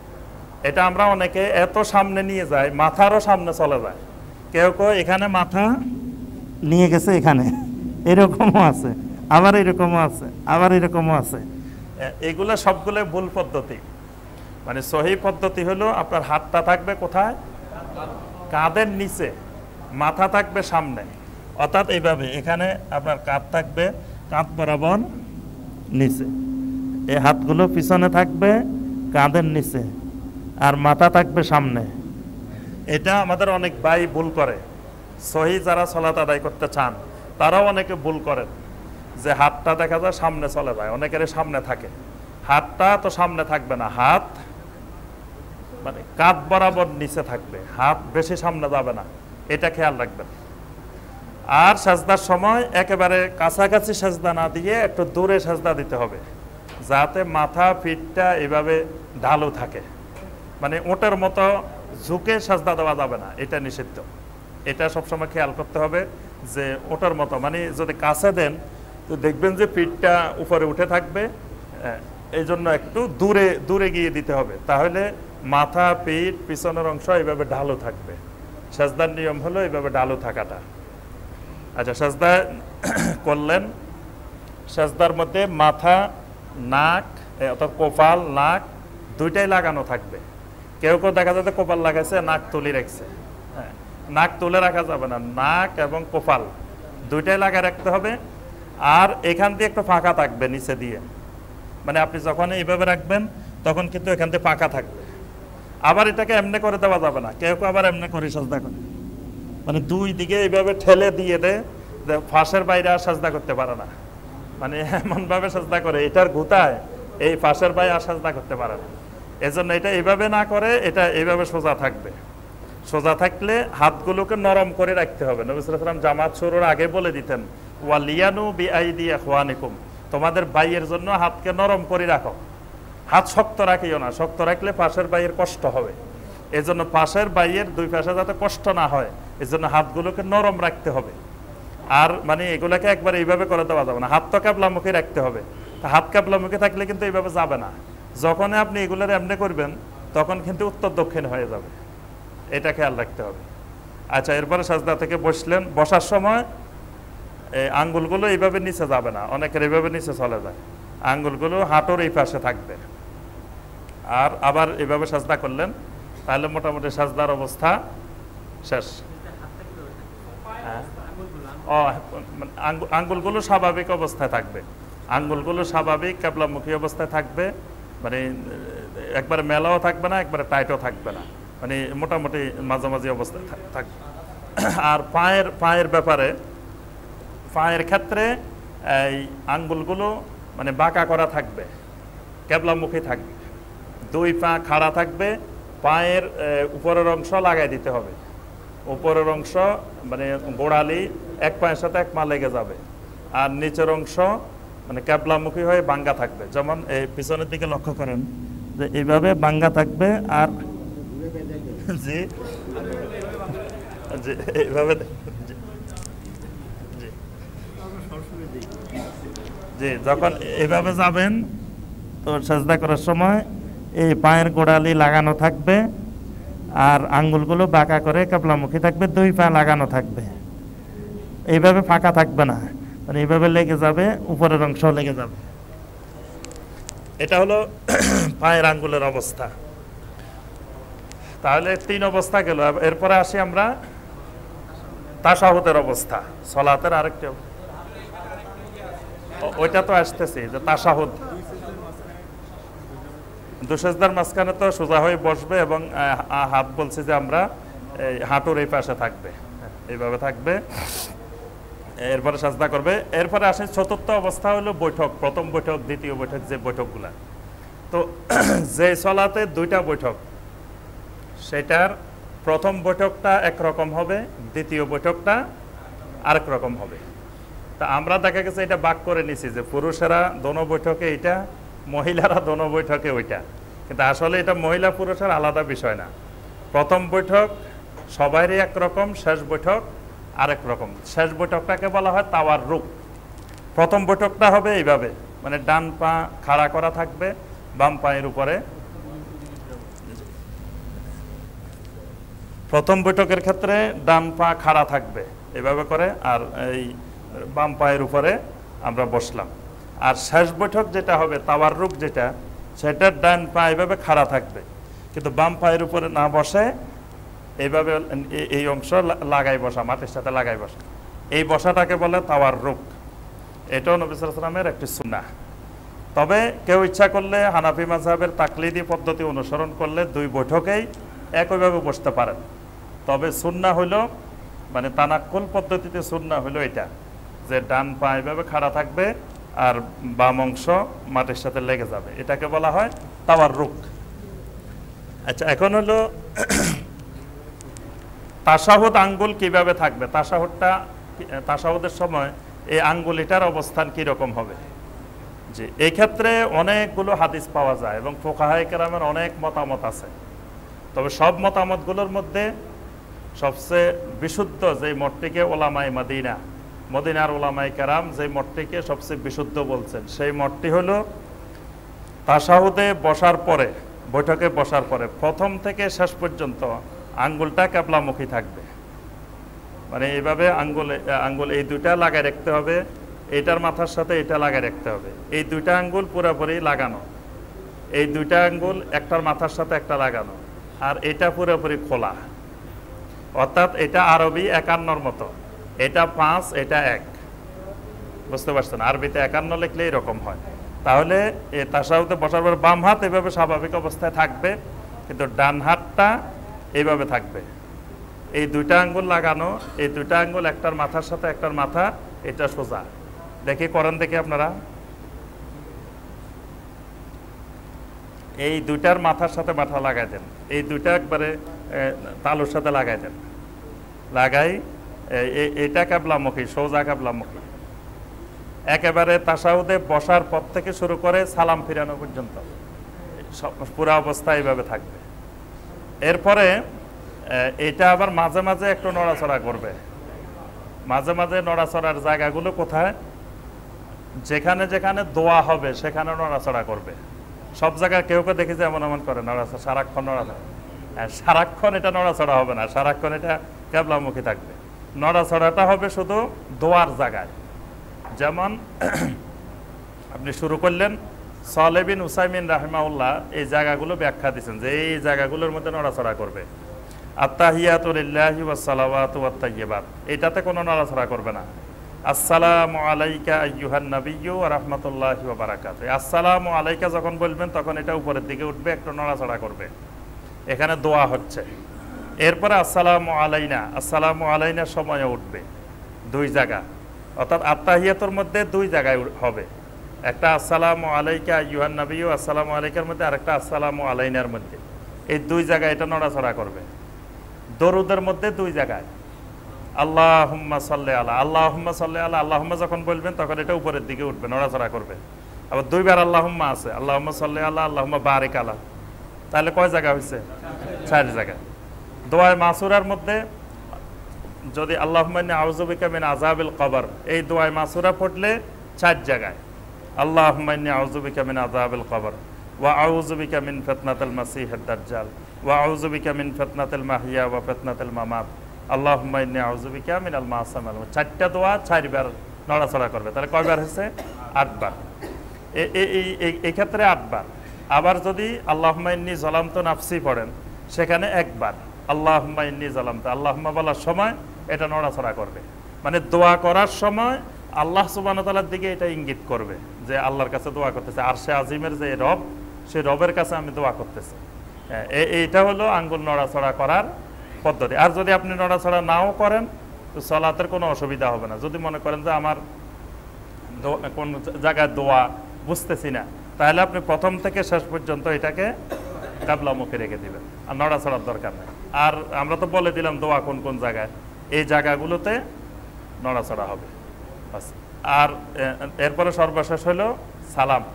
এটা আমরা অনেকে এত সামনে নিয়ে যাই, মাথারও সামনে চলে যায়। কেউ কেউ এখানে মাথা নিয়ে গেছে, এখানে এরকমও আছে, আবার এরকমও আছে, আবার এরকমও আছে। এগুলো সবগুলো ভুল পদ্ধতি। মানে সহি পদ্ধতি হলো আপনার হাতটা থাকবে কোথায়? কাঁধের নিচে, মাথা থাকবে সামনে। অর্থাৎ এইভাবে এখানে আপনার কাঁধ থাকবে কাঁধ বরাবর নিচে, এই হাতগুলো পিছনে থাকবে কাঁধের নিচে, আর মাথা থাকবে সামনে। এটা আমাদের অনেক ভাই ভুল করে। সহি যারা সালাত আদায় করতে চান তারাও অনেকে ভুল করেন, যে হাতটা দেখা যায় সামনে চলে যায়, অনেকের সামনে থাকে। হাতটা তো সামনে থাকবে না, হাত মানে কাঁধ বরাবর নিচে থাকবে, হাত বেশি সামনে যাবে না, এটা খেয়াল রাখবেন। আর সাজদার সময় একেবারে কাছাকাছি সাজদা না দিয়ে একটু দূরে সাজদা দিতে হবে, যাতে মাথা পিঠটা এভাবে ঢালু থাকে। মানে ওটার মতো ঝুঁকে সাজদা দেওয়া যাবে না, এটা নিষিদ্ধ। এটা সবসময় খেয়াল করতে হবে যে ওটার মতো, মানে যদি কাছে দেন তো দেখবেন যে পিঠটা উপরে উঠে থাকবে, এই জন্য একটু দূরে দূরে গিয়ে দিতে হবে, তাহলে মাথা পিঠ পিছনের অংশ এইভাবে ঢালু থাকবে। সাজদার নিয়ম হলো এইভাবে ঢালু থাকাটা। আচ্ছা, সাজদা করলেন, সাজদার মধ্যে মাথা, নাক অর্থাৎ কপাল, নাক দুইটাই লাগানো থাকবে। কেউ কেউ দেখা যাচ্ছে কপাল লাগাইছে, নাক তুলে রাখছে। হ্যাঁ, নাক তুলে রাখা যাবে না, নাক এবং কপাল দুইটাই লাগায় রাখতে হবে। আর এখান দিয়ে একটু ফাঁকা থাকবে নিচে দিয়ে, মানে আপনি যখন এইভাবে রাখবেন তখন কিন্তু এখান দিয়ে ফাঁকা থাকবে। আবার এটাকে এমনি করে দেওয়া যাবে না, কেউ কেউ আবার এমনি করে সাজদা করে, মানে দুই দিকে এইভাবে ঠেলে দিয়ে দেয়, ফাঁসের বাইরে আর সাজদা করতে পারে না, মানে এমনভাবে সাজদা করে এটার গুতায় এই ফাঁসের বাইরে আর সাজদা করতে পারে না। এজন্য এটা এইভাবে না করে এটা এইভাবে সোজা থাকবে। সোজা থাকলে হাতগুলোকে নরম করে রাখতে হবে। নবী সাল্লাল্লাহু আলাইহি ওয়াসাল্লাম জামাত শুরুর আগে বলে দিতেন, ওয়ালিয়ানু বিআইদি ইখওয়ানিকুম, তোমাদের ভাইয়ের জন্য হাতকে নরম করে রাখো, হাত শক্ত রাখিও না, শক্ত রাখলে পাশের ভাইয়ের কষ্ট হবে। এই জন্য পাশের ভাইয়ের দুই পাশে যাতে কষ্ট না হয়, এই জন্য হাতগুলোকে নরম রাখতে হবে। আর মানে এগুলোকে একবার এইভাবে করে দেওয়া যাবে না, হাত তো ক্যাবলামুখী রাখতে হবে। হাত ক্যাবলামুখী থাকলে কিন্তু এইভাবে যাবে না। যখন আপনি এগুলোর এমনি করবেন তখন কিন্তু উত্তর দক্ষিণ হয়ে যাবে, এটা খেয়াল রাখতে হবে। আচ্ছা, এরপরে সাজদা থেকে বসলেন, বসার সময় এই আঙ্গুলগুলো এইভাবে নিচে যাবে না, অনেকের এইভাবে নিচে চলে যায়, আঙ্গুলগুলো হাঁটুর এই পাশে থাকবে। আর আবার এইভাবে সাজদা করলেন, তাহলে মোটামুটি সাজদার অবস্থা শেষ। ও, আঙ্গুলগুলো স্বাভাবিক অবস্থায় থাকবে, আঙ্গুলগুলো স্বাভাবিক ক্যাবলামুখী অবস্থায় থাকবে, মানে একবারে মেলাও থাকবে না, একবারে টাইটও থাকবে না, মানে মোটামুটি মাঝামাঝি অবস্থায় থাকবে। আর পায়ের পায়ের ব্যাপারে, পায়ের ক্ষেত্রে এই আঙ্গুলগুলো মানে বাঁকা করা থাকবে, ক্যাবলামুখী থাকবে, দুই পা খাড়া থাকবে, পায়ের উপরের অংশ লাগাই দিতে হবে, উপরের অংশ মানে গোড়ালি এক পায়ের সাথে এক পা লেগে যাবে, আর নিচের অংশ মানে ক্যাবলামুখী হয়ে বাঙ্গা থাকবে। যেমন এই পিছনের দিকে লক্ষ্য করেন যে এইভাবে বাঙ্গা থাকবে, আর জি জি এইভাবে জি যখন এইভাবে যাবেন তো সাজদা করার সময় এই পায়ের গোড়ালি লাগানো থাকবে, আর আঙ্গুলগুলো বাঁকা করে ক্যাবলামুখী থাকবে, দুই পা লাগানো থাকবে, এইভাবে ফাঁকা থাকবে না, মানে এইভাবে লেগে যাবে, উপরের অংশ লেগে যাবে। এটা হলো পায়ের আঙ্গুলের অবস্থা। তাহলে তিন অবস্থা গেল। এরপরে আসি আমরা তাশাহুদের অবস্থা, সালাতের আরেকটি, ওইটা তো আসতেছি যে তাশাহুদ, দুসেজদার মাঝখানে তো সোজা হয়ে বসবে এবং হাত বলছে যে আমরা হাঁটুর এই পাশে থাকবে, এইভাবে থাকবে, এরপরে সাজদা করবে। এরপরে আসে চতুর্থ অবস্থা হলো বৈঠক, প্রথম বৈঠক, দ্বিতীয় বৈঠক, যে বৈঠকগুলা। তো যে সালাতে দুইটা বৈঠক, সেটার প্রথম বৈঠকটা একরকম হবে, দ্বিতীয় বৈঠকটা আরেক রকম হবে। তা আমরা দেখা গেছে এটা ভাগ করে নিছি যে পুরুষেরা দোনো বৈঠকে এইটা, মহিলারা দোনো বৈঠকে ওইটা, কিন্তু আসলে এটা মহিলা পুরুষের আলাদা বিষয় না। প্রথম বৈঠক সবারই একরকম, শেষ বৈঠক আরেক রকম। শেষ বৈঠকটাকে বলা হয় তাওয়ার রূপ। প্রথম বৈঠকটা হবে এইভাবে, মানে ডান পা খাড়া করা থাকবে, বাম পায়ের উপরে প্রথম বৈঠকের ক্ষেত্রে ডান পা খাড়া থাকবে এভাবে করে, আর এই বাম পায়ের উপরে আমরা বসলাম। আর শেষ বৈঠক যেটা হবে তাওয়াররুক যেটা, সেটার ডান পা এভাবে খাড়া থাকবে, কিন্তু বাম পায়ের উপরে না বসে এইভাবে এই অংশ লাগাই বসা, মাটির সাথে লাগাই বসা, এই বসাটাকে বলে তাওয়াররুক। এটাও নবী সাল্লাল্লাহু আলাইহি ওয়াসাল্লামের একটি সুন্নাহ। তবে কেউ ইচ্ছা করলে হানাফি মাযহাবের তাকলিদি পদ্ধতি অনুসরণ করলে দুই বৈঠকেই একইভাবে বসতে পারেন। তবে সুন্নাহ হইল, মানে তানাক্কুল পদ্ধতিতে সুন্নাহ হইল এটা, যে ডান পা এভাবে খাড়া থাকবে আর বাম অংশ মাটির সাথে লেগে যাবে, এটাকে বলা হয় তাওয়াররুক। আচ্ছা, এখন হলো তাশাহুদ আঙ্গুল কিভাবে থাকবে, তাশাহুদটা তাশাহুদের সময় এই আঙ্গুলিটার অবস্থান কি রকম হবে। জি, এই ক্ষেত্রে অনেকগুলো হাদিস পাওয়া যায় এবং ফুকাহায়ে কেরামের অনেক মতামত আছে। তবে সব মতামতগুলোর মধ্যে সবচেয়ে বিশুদ্ধ যে মতটিকে ওলামায়ে মদিনা, মদিনার ওলামায়ে কেরাম যে মতটিকে সবচেয়ে বিশুদ্ধ বলছেন, সেই মতটি হলো তাশাহুদে বসার পরে, বৈঠকে বসার পরে প্রথম থেকে শেষ পর্যন্ত আঙ্গুলটা কিবলামুখী থাকবে। মানে এইভাবে আঙ্গুল আঙ্গুল এই দুইটা লাগায় রাখতে হবে, এটার মাথার সাথে এটা লাগায় রাখতে হবে। এই দুইটা আঙ্গুল পুরোপুরি লাগানো, এই দুইটা আঙ্গুল একটার মাথার সাথে একটা লাগানো, আর এটা পুরোপুরি খোলা। অর্থাৎ এটা আরবি একান্নর মতো, এটা পাঁচ, এটা এক। বুঝতে পারছেন? আরবিতে একান্ন লিখলে এরকম হয়। তাহলে এই তাশাহুদে বসার পর বাম হাত এভাবে স্বাভাবিক অবস্থায় থাকবে, কিন্তু ডান হাতটা এইভাবে থাকবে। এই দুইটা আঙ্গুল লাগানো, এই দুইটা আঙ্গুল একটার মাথার সাথে একটার মাথা, এটা সোজা। দেখি করেন, দেখি আপনারা। এই দুইটার মাথার সাথে মাথা লাগাই দেন, এই দুইটা একবারে তালুর সাথে লাগাই দেন, লাগাই এটা কিবলামুখী, সোজা কিবলামুখী। একেবারে তাশাহুদে বসার পর থেকে শুরু করে সালাম ফিরানো পর্যন্ত পুরা অবস্থা এইভাবে থাকবে। এরপরে এটা আবার মাঝে মাঝে একটু নড়াচড়া করবে। মাঝে মাঝে নড়াচড়ার জায়গাগুলো কোথায়? যেখানে যেখানে দোয়া হবে সেখানে নড়াচড়া করবে। সব জায়গায় কেউ কেউ দেখি যে এমন এমন করে নড়াচড়া, সারাক্ষণ নড়াচড়া। সারাক্ষণ এটা নড়াচড়া হবে না, সারাক্ষণ এটা কিবলামুখী থাকবে। নড়াচড়াটা হবে শুধু দোয়ার জায়গায়। যেমন আপনি শুরু করলেন, সালেহ বিন উসাইমিন রাহিমাহুল্লাহ এই জায়গাগুলো ব্যাখ্যা দিচ্ছেন যে এই জায়গাগুলোর মধ্যে নড়াচড়া করবে। আত্তাহিয়াতু লিল্লাহি ওয়াস সালাওয়াতু ওয়াত তাইয়্যিবাত, এটাতে কোনো নড়াচড়া করবে না। আসসালামু আলাইকা আইয়ুহান নাবিয়্যু ওয়া রাহমাতুল্লাহি ওয়া বারাকাতুহু, আসসালামু আলাইকা যখন বলবেন তখন এটা উপরের দিকে উঠবে, একটু নড়াচড়া করবে, এখানে দোয়া হচ্ছে। এরপরে আসসালামু আলাইনা, আসসালামু আলাইনার সময় উঠবে দুই জায়গা, অর্থাৎ আত্তাহিয়াতুর মধ্যে দুই জায়গায় হবে। একটা আসসালামু আলাইকা আইয়ুহান নাবিয়্যু, আসসালামু আলাইকার মধ্যে, আরেকটা আসসালামু আলাইনার মধ্যে। এই দুই জায়গায় এটা নড়াচড়া করবে। দরুদের মধ্যে দুই জায়গায় আল্লাহুম্মা সাল্লি আলা, আল্লাহুম্মা সাল্লি আলা, আল্লাহুম্মা যখন বলবেন তখন এটা উপরের দিকে উঠবে, নড়াচড়া করবে। আবার দুইবার আল্লাহুম্মা আছে, আল্লাহুম্মা সাল্লি আলা, আল্লাহুম্মা বারিক আলা, তাহলে কয় জায়গা হয়েছে? চার জায়গা। দোয়ায়ে মাসুরার মধ্যে যদি আল্লাহুম্মা ইন্নী আউযু বিকা মিন আযাবিল কবর, এই দোয়ায়ে মাসুরা পড়লে চার জায়গায় আল্লাহুম্মা ইন্নী আউযু বিকা মিন আযাবিল কবর ওয়া আউযু বিকা মিন ফিতনাতিল মাসিহিদ দাজ্জাল ওয়া আউযু বিকা মিন ফিতনাতিল মাহইয়া ওয়া ফিতনাতিল মামাত আল্লাহুম্মা ইন্নী আউযু বিকা মিনাল মাসাম। চারটা দোয়া চারবার নড়াচড়া করবে, তাহলে কয়বার হয়েছে? আটবার। এই ক্ষেত্রে আটবার। আবার যদি আল্লাহুম্মা ইন্নী যালামতু নাফসি পড়েন, সেখানে একবার আল্লাহুম্মা ইন্নী যালামতু, আল্লাহুম্মা বলার সময় এটা নড়াচড়া করবে। মানে দোয়া করার সময় আল্লাহ সুবহানাহু ওয়া তাআলার দিকে এটা ইঙ্গিত করবে যে আল্লাহর কাছে দোয়া করতেছে, আরশে আজিমের যে রব, সেই রবের কাছে আমি দোয়া করতেছি। এইটা হলো আঙ্গুল নড়াচড়া করার পদ্ধতি। আর যদি আপনি নড়াচড়া নাও করেন তো সালাতের কোনো অসুবিধা হবে না। যদি মনে করেন যে আমার কোন জায়গায় দোয়া বুঝতেছি না, তাহলে আপনি প্রথম থেকে শেষ পর্যন্ত এটাকে কিবলামুখী রেখে দিবেন, আর নড়াচড়ার দরকার নেই। আর আমরা তো বলে দিলাম দোয়া কোন কোন জায়গায়, এই জায়গাগুলোতে নড়াচড়া হবে। আর এরপরে সর্বশেষ হলো সালাম।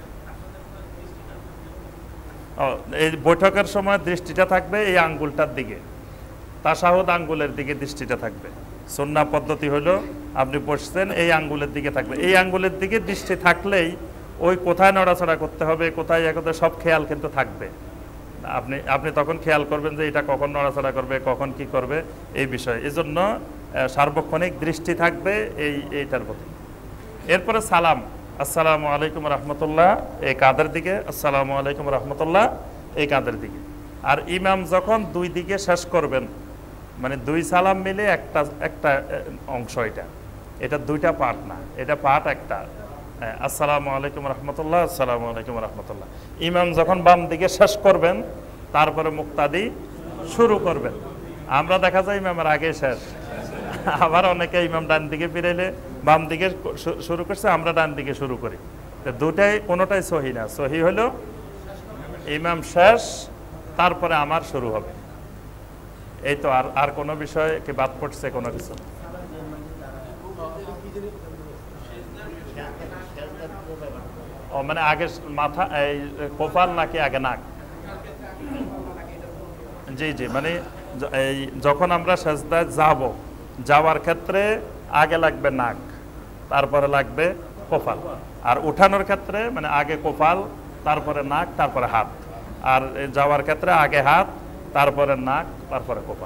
এই বৈঠকের সময় দৃষ্টিটা থাকবে এই আঙ্গুলটার দিকে, তাশাহুদ আঙ্গুলের দিকে দৃষ্টিটা থাকবে। সুন্নাহ পদ্ধতি হলো আপনি বসছেন, এই আঙ্গুলের দিকে থাকবে। এই আঙ্গুলের দিকে দৃষ্টি থাকলেই ওই কোথায় নড়াচড়া করতে হবে, কোথায় একদা সব খেয়াল কিন্তু থাকবে। আপনি আপনি তখন খেয়াল করবেন যে এটা কখন নড়াচড়া করবে, কখন কি করবে এই বিষয়ে। এই জন্য সার্বক্ষণিক দৃষ্টি থাকবে এই এইটার প্রতি। এরপরে সালাম, আসসালামু আলাইকুম রহমতুল্লাহ এই কাঁধের দিকে, আসসালামু আলাইকুম রহমতুল্লাহ এই কাঁধের দিকে। আর ইমাম যখন দুই দিকে শেষ করবেন, মানে দুই সালাম মিলে একটা একটা অংশ, এটা এটা দুইটা পার্ট না, এটা পার্ট একটা। আসসালামু আলাইকুম রহমতুল্লাহ, আসসালামু আলাইকুম রহমতুল্লাহ। ইমাম যখন বাম দিকে শেষ করবেন তারপরে মুক্তাদি শুরু করবেন। আমরা দেখা যায় ইমামের আগে শেষ, আবার অনেকে ইমাম ডান দিকে ফিরাইলে বাম দিকে শুরু করছে, আমরা ডান দিকে শুরু করি। দুটাই কোনোটাই সহি না। সহি হলো ইমাম শেষ তারপরে আমার শুরু হবে। এই তো, আর আর কোনো বিষয় কি বাদ পড়ছে কোনো কিছু? ও মানে আগে মাথা এই কপাল নাকি আগে নাক? জি জি, মানে এই যখন আমরা সেজদায় যাব, যাওয়ার ক্ষেত্রে আগে লাগবে নাক, তারপরে লাগবে কপাল। আর উঠানোর ক্ষেত্রে মানে আগে কপাল, তারপরে নাক, তারপরে হাত। আর যাওয়ার ক্ষেত্রে আগে হাত, তারপরে নাক, তারপরে কপাল।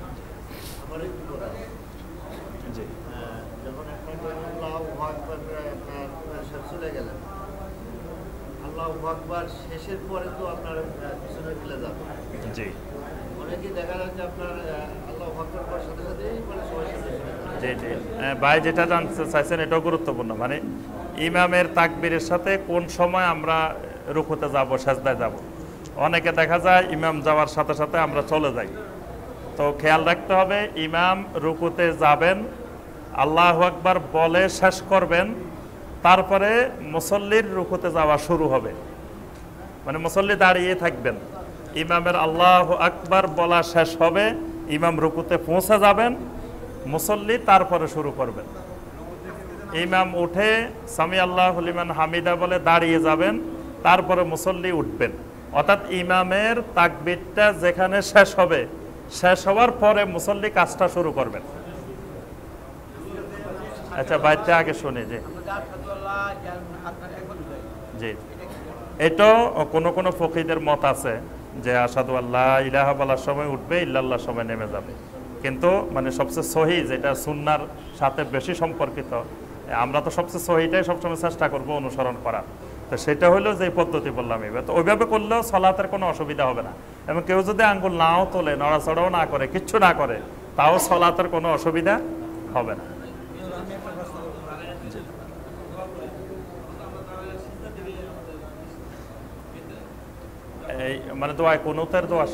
জি, যখন আল্লাহু আকবার চলে গেলেন, আল্লাহু আকবার শেষের পরে তো আপনার পিছনে ফেলে যাবে। জি, অনেকে দেখা যাচ্ছে আপনার আল্লাহু আকবার করার সাথে সাথেই মানে সবাই সাথে জি জি, ভাই যেটা জানতে চাইছেন এটাও গুরুত্বপূর্ণ। মানে ইমামের তাকবীরের সাথে কোন সময় আমরা রুকুতে যাব, সাজদায় যাব। অনেকে দেখা যায় ইমাম যাওয়ার সাথে সাথে আমরা চলে যাই। তো খেয়াল রাখতে হবে, ইমাম রুকুতে যাবেন, আল্লাহু আকবার বলে শেষ করবেন, তারপরে মুসল্লির রুকুতে যাওয়া শুরু হবে। মানে মুসল্লি দাঁড়িয়ে থাকবেন, ইমামের আল্লাহু আকবার বলা শেষ হবে, ইমাম রুকুতে পৌঁছে যাবেন, মুসল্লি তারপরে শুরু করবেন। ইমাম উঠে সামি আল্লাহু লিমান হামিদা বলে দাঁড়িয়ে যাবেন, তারপরে মুসল্লি উঠবেন। অর্থাৎ ইমামের তাকবীরটা যেখানে শেষ হবে, শেষ হওয়ার পরে মুসল্লি কাজটা শুরু করবেন। আচ্ছা, বাইরটা আগে শুনি। জি জি, এটাও কোনো কোনো ফকিদের মত আছে যে আশহাদু আল্লাহ ইলাহা বলার সময় উঠবে, ইল্লাল্লাহ সময় নেমে যাবে। কিন্তু মানে সবচেয়ে সহি, যেটা সুন্নার সাথে বেশি সম্পর্কিত, আমরা তো সবচেয়ে সহিটাই সবসময় চেষ্টা করব অনুসরণ করার। তো সেটা হলো যে পদ্ধতি বললাম, এবার তো ওইভাবে করলেও সলাতের কোনো অসুবিধা হবে না। এবং কেউ যদি আঙ্গুল নাও তোলে, নড়াচড়াও না করে, কিচ্ছু না করে, তাও সলাতের কোনো অসুবিধা হবে না। এই মানে দোয়ায় কুনুতের দোয়া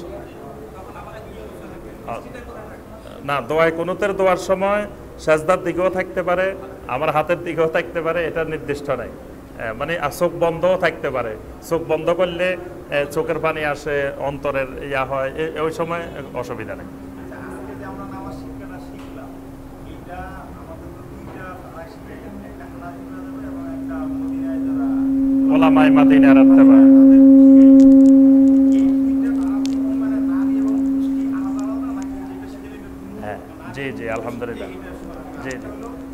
না, দোয়ায় কুনুতের দোয়ার সময় সেজদার দিকেও থাকতে পারে, আমার হাতের দিকেও থাকতে পারে, এটা নির্দিষ্ট নাই। মানে চোখ বন্ধও থাকতে পারে। চোখ বন্ধ করলে চোখের পানি আসে, অন্তরের ইয়া হয়, ওই সময় অসুবিধা নেই। ওলামায়ে মাদিনার ইত্তেবা। হ্যাঁ, জি জি, আলহামদুলিল্লাহ। জি জি,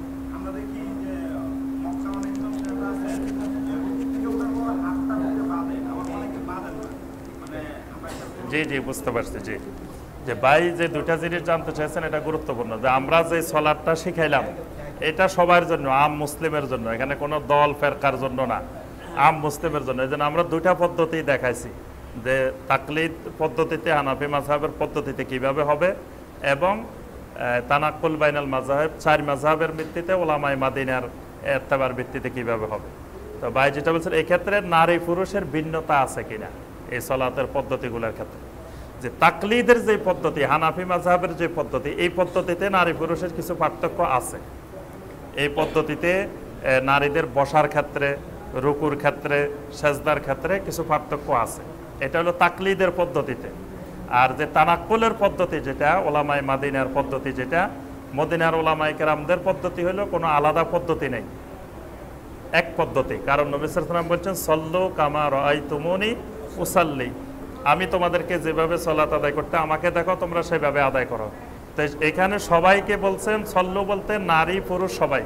জি জি, বুঝতে পারছি। জি, যে ভাই যে দুটা জিনিস জানতে চাইছেন এটা গুরুত্বপূর্ণ, যে আমরা যে সলাটটা শিখাইলাম এটা সবার জন্য, আম মুসলিমের জন্য, এখানে কোনো দল ফেরকার জন্য না, আম মুসলিমের জন্য। এই জন্য আমরা দুইটা পদ্ধতি দেখাইছি, যে তাকলিদ পদ্ধতিতে, হানাফি মাযহাবের পদ্ধতিতে কিভাবে হবে, এবং তানাক্কুল বাইনাল মাযহাব, চার মাযহাবের ভিত্তিতে ওলামায়ে মাদিনার ইত্তেবার ভিত্তিতে কিভাবে হবে। তো ভাই যেটা বলছেন, এই ক্ষেত্রে নারী পুরুষের ভিন্নতা আছে কিনা এই সলাতের পদ্ধতিগুলোর ক্ষেত্রে। যে তাকলিদের যে পদ্ধতি, হানাফি মাযহাবের যে পদ্ধতি, এই পদ্ধতিতে নারী পুরুষের কিছু পার্থক্য আছে। এই পদ্ধতিতে নারীদের বসার ক্ষেত্রে, রুকুর ক্ষেত্রে, সেজদার ক্ষেত্রে কিছু পার্থক্য আছে। এটা হলো তাকলিদের পদ্ধতিতে। আর যে তানাক্কুলের পদ্ধতি, যেটা ওলামায়ে মাদিনার পদ্ধতি, যেটা মদিনার ওলামায়ে কেরামদের পদ্ধতি, হলো কোনো আলাদা পদ্ধতি নেই, এক পদ্ধতি। কারণ নবী সাল্লাল্লাহু আলাইহি ওয়াসাল্লাম বলছেন, সল্লু কামা রাআইতুমুনি উসাল্লি, আমি তোমাদেরকে যেভাবে সালাত আদায় করতে আমাকে দেখো, তোমরা সেভাবে আদায় করো। তো এখানে সবাইকে বলছেন সল্লু বলতে নারী পুরুষ সবাই,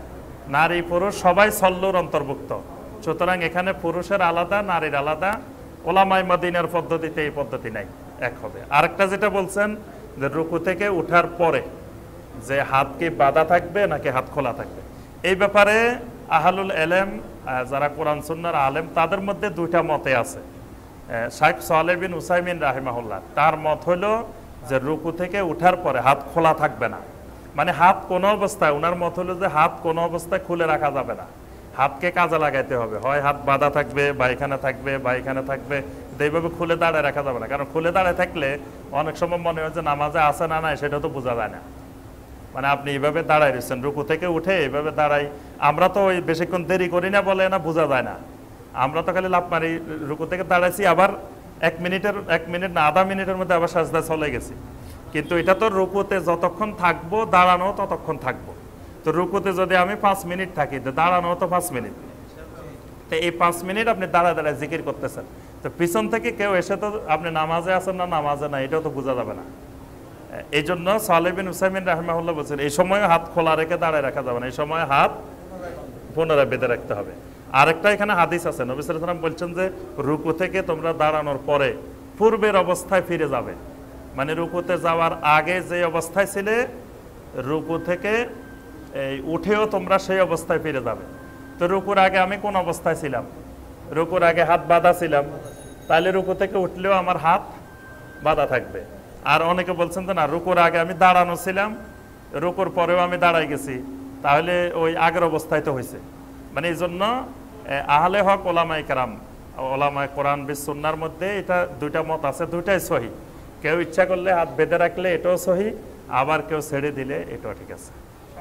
নারী পুরুষ সবাই সল্লুর অন্তর্ভুক্ত। সুতরাং এখানে পুরুষের আলাদা, নারীর আলাদা, ওলামায়ে মদিনার পদ্ধতিতে এই পদ্ধতি নাই, এক হবে। আরেকটা যেটা বলছেন যে রুকু থেকে উঠার পরে যে হাত কি বাঁধা থাকবে নাকি হাত খোলা থাকবে, এই ব্যাপারে আহলুল এলেম যারা কোরআন সুন্নাহর আলেম তাদের মধ্যে দুইটা মতে আছে। শাইখ সালেহ বিন উসাইমিন রাহিমাহুল্লাহ তার মত হলো যে রুকু থেকে উঠার পরে হাত খোলা থাকবে না, মানে হাত কোনো অবস্থায়, ওনার মত হলো যে হাত কোনো অবস্থায় খুলে রাখা যাবে না, হাতকে কাজে লাগাইতে হবে, হয় হাত বাঁধা থাকবে বা এখানে থাকবে বা এখানে থাকবে, এইভাবে খুলে দাঁড়ায় রাখা যাবে না। কারণ খুলে দাঁড়ায় থাকলে অনেক সময় মনে হয় যে নামাজে আছে না নাই সেটা তো বোঝা যায় না। মানে আপনি এইভাবে দাঁড়ায় রয়েছেন, রুকু থেকে উঠে এইভাবে দাঁড়াই, আমরা তো ওই বেশিক্ষণ দেরি করি না বলে না বোঝা যায় না, আমরা তো খালি লাফ মারি, রুকু থেকে দাঁড়াইছি আবার এক মিনিটের এক মিনিট না আধা মিনিটের মধ্যে আবার সাজদা চলে গেছি। কিন্তু এটা তো রুকুতে যতক্ষণ থাকবো দাঁড়ানো ততক্ষণ থাকবো। তো রুকুতে যদি আমি পাঁচ মিনিট থাকি তো দাঁড়ানো তো পাঁচ মিনিট, তো এই পাঁচ মিনিট আপনি দাঁড়ায় দাঁড়ায় জিকির করতেছেন, তো পিছন থেকে কেউ এসে তো আপনি নামাজে আছেন না নামাজে না এটাও তো বোঝা যাবে না। এই জন্য সালেহ বিন উসাইমিন রাহিমাহুল্লাহ বলছেন এই সময় হাত খোলা রেখে দাঁড়ায় রাখা যাবে না, এই সময় হাত পুনরায় বেঁধে রাখতে হবে। আরেকটা এখানে হাদিস আছে, নবী সাল্লাল্লাহু আলাইহি ওয়াসাল্লাম বলছেন যে রুকু থেকে তোমরা দাঁড়ানোর পরে পূর্বের অবস্থায় ফিরে যাবে, মানে রুকুতে যাওয়ার আগে যে অবস্থায় ছিলে রুকু থেকে এই উঠেও তোমরা সেই অবস্থায় ফিরে যাবে। তো রুকুর আগে আমি কোন অবস্থায় ছিলাম? রুকুর আগে হাত বাঁধা ছিলাম, তাহলে রুকু থেকে উঠলেও আমার হাত বাঁধা থাকবে। আর অনেকে বলছেন যে না রুকুর আগে আমি দাঁড়ানো ছিলাম, রুকুর পরেও আমি দাঁড়াই গেছি, তাহলে ওই আগের অবস্থায় তো হয়েছে। মানে এই জন্য আহলে হক ওলামায়ে কেরাম, ওলামায়ে কোরআন বিস সুন্নাহর মধ্যে এটা দুইটা মত আছে, দুইটাই সহি। কেউ ইচ্ছা করলে হাত বেঁধে রাখলে এটাও সহি, আবার কেউ ছেড়ে দিলে এটাও ঠিক আছে।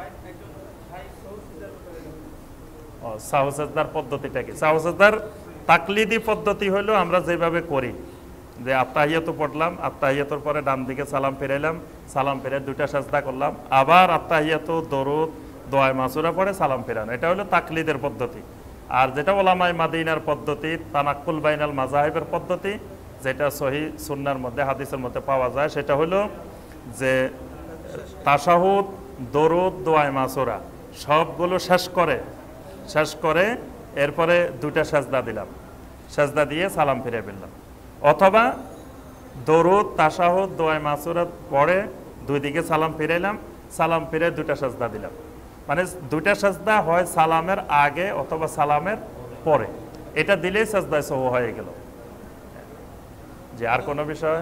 সাহু সাজদার পদ্ধতিটা কি? সাহু সাজদার তাকলিদি পদ্ধতি হলো আমরা যেভাবে করি, যে আত্তাহিয়াতু পড়লাম, আত্তাহিয়াতুর পরে ডান দিকে সালাম ফিরাইলাম, সালাম ফিরে দুইটা সাজদা করলাম, আবার আত্তাহিয়াতু দরুদ দোয়া মাসুরা পড়ে সালাম ফিরানো, এটা হলো তাকলিদের পদ্ধতি। আর যেটা ওলামায়ে মাদিনার পদ্ধতি, তানাক্কুল বাইনাল মাযাহিবের পদ্ধতি, যেটা সহি সুন্নাহর মধ্যে হাদিসের মধ্যে পাওয়া যায়, সেটা হলো যে তাশাহুদ দরুদ দোয়া মাসুরা সবগুলো শেষ করে শেষ করে এরপরে দুইটা সাজদা দিলাম, সাজদা দিয়ে সালাম ফিরে ফেললাম, অথবা দরুদ তাশাহুদ দোয়া মাসুরা পড়ে দুই দিকে সালাম ফিরাইলাম, সালাম ফিরে দুইটা সাজদা দিলাম। মানে দুইটা সাজদা হয় সালামের আগে অথবা সালামের পরে, এটা দিলেই সাজদায় সহু হয়ে গেল। যে আর কোনো বিষয়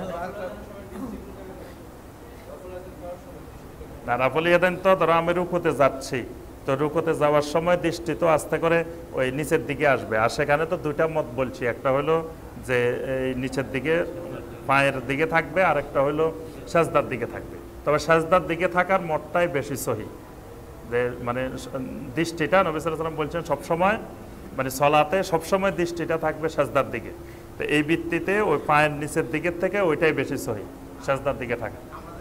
না? রাফলিয়াদান তো ধরো আমি রুকুতে যাচ্ছি, তো রুকুতে যাওয়ার সময় দৃষ্টি তো আস্তে করে ওই নিচের দিকে আসবে, আর সেখানে তো দুইটা মত বলছি, একটা হলো যে এই নিচের দিকে পায়ের দিকে থাকবে, আর একটা হলো সাজদার দিকে থাকবে। তবে সাজদার দিকে থাকার মতটাই বেশি সহি, যে মানে দৃষ্টিটা নবী সাল্লাল্লাহু আলাইহি ওয়াসাল্লাম বলছেন সবসময়, মানে সলাতে সবসময় দৃষ্টিটা থাকবে সাজদার দিকে। তো এই ভিত্তিতে ওই পায়ের নিচের দিকের থেকে ওইটাই বেশি সহি, সাজদার দিকে থাকা।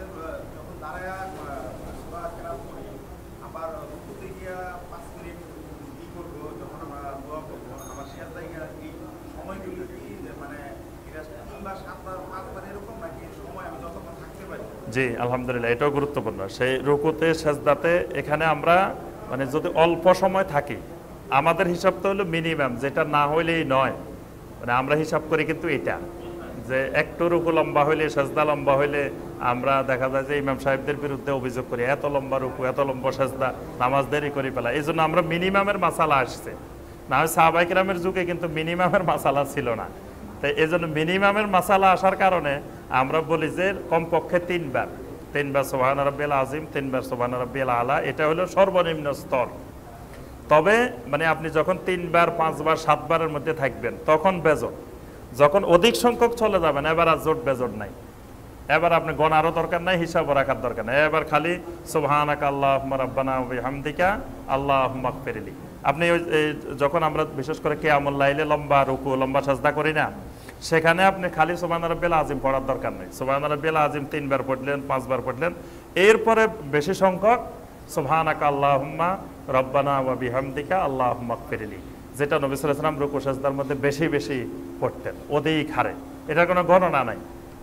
জি আলহামদুলিল্লাহ, এটাও গুরুত্বপূর্ণ। সেই রুকুতে সাজদাতে এখানে আমরা মানে যদি অল্প সময় থাকি, আমাদের হিসাব তো হলো মিনিমাম, যেটা না হইলেই নয়, মানে আমরা হিসাব করি কিন্তু এটা যে একটু রুকু লম্বা হইলে সাজদা লম্বা হইলে আমরা দেখা যায় যে ইমাম সাহেবদের বিরুদ্ধে অভিযোগ করি এত লম্বা রুকু এত লম্বা সাজদা, নামাজ দেরি করে ফেলা। এই জন্য আমরা মিনিমামের মাসালা আসছে, না হয় সাহাবায়ে কেরামের যুগে কিন্তু মিনিমামের মাসালা ছিল না। তাই এই জন্য মিনিমামের মাসালা আসার কারণে আমরা বলি যে কমপক্ষে তিনবার তিনবার সুবহান রাব্বিয়াল আযীম, তিনবার সুবহান রাব্বিয়াল আলা, এটা হলো সর্বনিম্ন স্তর। তবে মানে আপনি যখন তিনবার পাঁচবার সাতবারের মধ্যে থাকবেন তখন বেজোট, যখন অধিক সংখ্যক চলে যাবেন এবার আর জোট বেজোট নাই, এবার আপনি গণারও দরকার নাই, হিসাবও রাখার দরকার নাই, এবার খালি সুবহানাকা আল্লাহুম্মা রাব্বানা ওয়া বিহামদিকা আল্লাহুম্মা গফিরলি। আপনি যখন আমরা বিশেষ করে কিয়ামুল লাইলে লম্বা রুকু লম্বা সাজদা করি না, সেখানে আপনি খালি সুবহান রাব্বিয়াল আযীম পড়ার দরকার নেই, সুবহান রাব্বিয়াল আযীম তিনবার পড়লেন পাঁচবার পড়লেন, এরপরে বেশি সংখ্যক সুবহানাকা আল্লাহুম্মা রাব্বানা ওয়া বিহামদিকা আল্লাহুম্মা গফিরলি, যেটা নবী সাল্লাল্লাহু আলাইহি ওয়াসাল্লাম রুকু সাজদার মধ্যে বেশি বেশি পড়তেন, অধিক হারে, এটার কোনো গণনা নাই।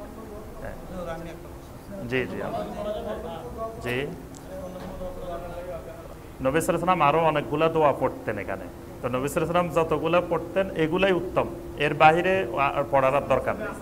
জি জি জি নবী সাল্লাল্লাহু আলাইহি ওয়াসাল্লাম আরো অনেকগুলা দোয়া পড়তেন এখানে, তো নবী সাল্লাল্লাহু আলাইহি ওয়াসাল্লাম যতগুলা পড়তেন এগুলাই উত্তম, এর বাইরে আর পড়ার আর দরকার নেই।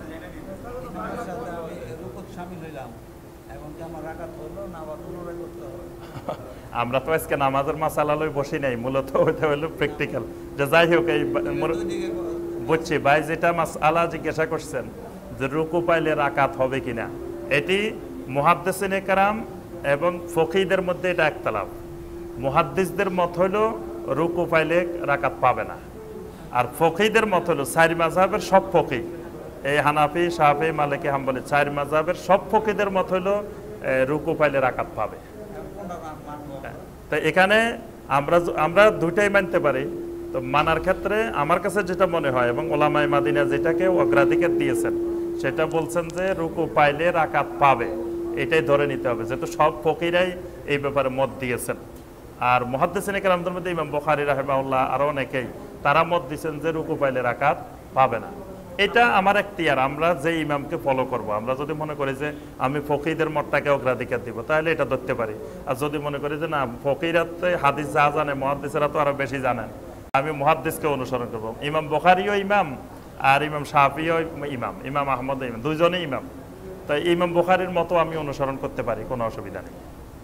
আমরা তো আজকে নামাজের মাসালা লই বসি নাই, মূলত ওইটা হলো প্র্যাকটিক্যাল। যে যাই হোক, এই বুঝছি ভাই যেটা মাসআলা জিজ্ঞাসা করছেন যে রুকু পাইলে রাকাত হবে কিনা, এটি মুহাদ্দিসিনে কেরাম এবং ফকিহদের মধ্যে এটা একতলাফ। মুহাদ্দিসদের মত হলো রুকু পাইলে রাকাত পাবে না, আর ফকিহদের মত হলো চার মাযহাবের সব ফকিহ, এই হানাফি, শাফি, মালিকি, হাম্বলি চার মাযহাবের সব ফকিহদের মত হলো রুকু পাইলে রাকাত পাবে। তো এখানে আমরা আমরা দুইটাই মানতে পারি। তো মানার ক্ষেত্রে আমার কাছে যেটা মনে হয়, এবং ওলামায়ে মাদিনা যেটাকে অগ্রাধিকার দিয়েছেন সেটা বলছেন যে রুকু পাইলে রাকাত পাবে, এটাই ধরে নিতে হবে, যেহেতু সব ফকিহরাই এই ব্যাপারে মত দিয়েছেন। আর মুহাদ্দিসিনে কেরামদের মধ্যে ইমাম বুখারী রাহিমাহুল্লাহ আরো অনেকেই তারা মত দিয়েছেন যে রুকু পাইলে রাকাত পাবে না। এটা আমার এখতিয়ার, আমরা যে ইমামকে ফলো করব। আমরা যদি মনে করি যে আমি ফকিহদের মতটাকে অগ্রাধিকার দিব, তাহলে এটা ধরতে পারি। আর যদি মনে করি যে না, ফকিহরা তো হাদিস যা জানে মুহাদ্দিসরা তো আরো বেশি জানেন, আমি মুহাদ্দিসকে অনুসরণ করব। ইমাম বুখারীও ইমাম, আর ইমাম শাফিও ইমাম, ইমাম আহমদও ইমাম, দুইজনেই ইমাম। তাই ইমাম বুখারীর মতো আমি অনুসরণ করতে পারি, কোনো অসুবিধা নেই।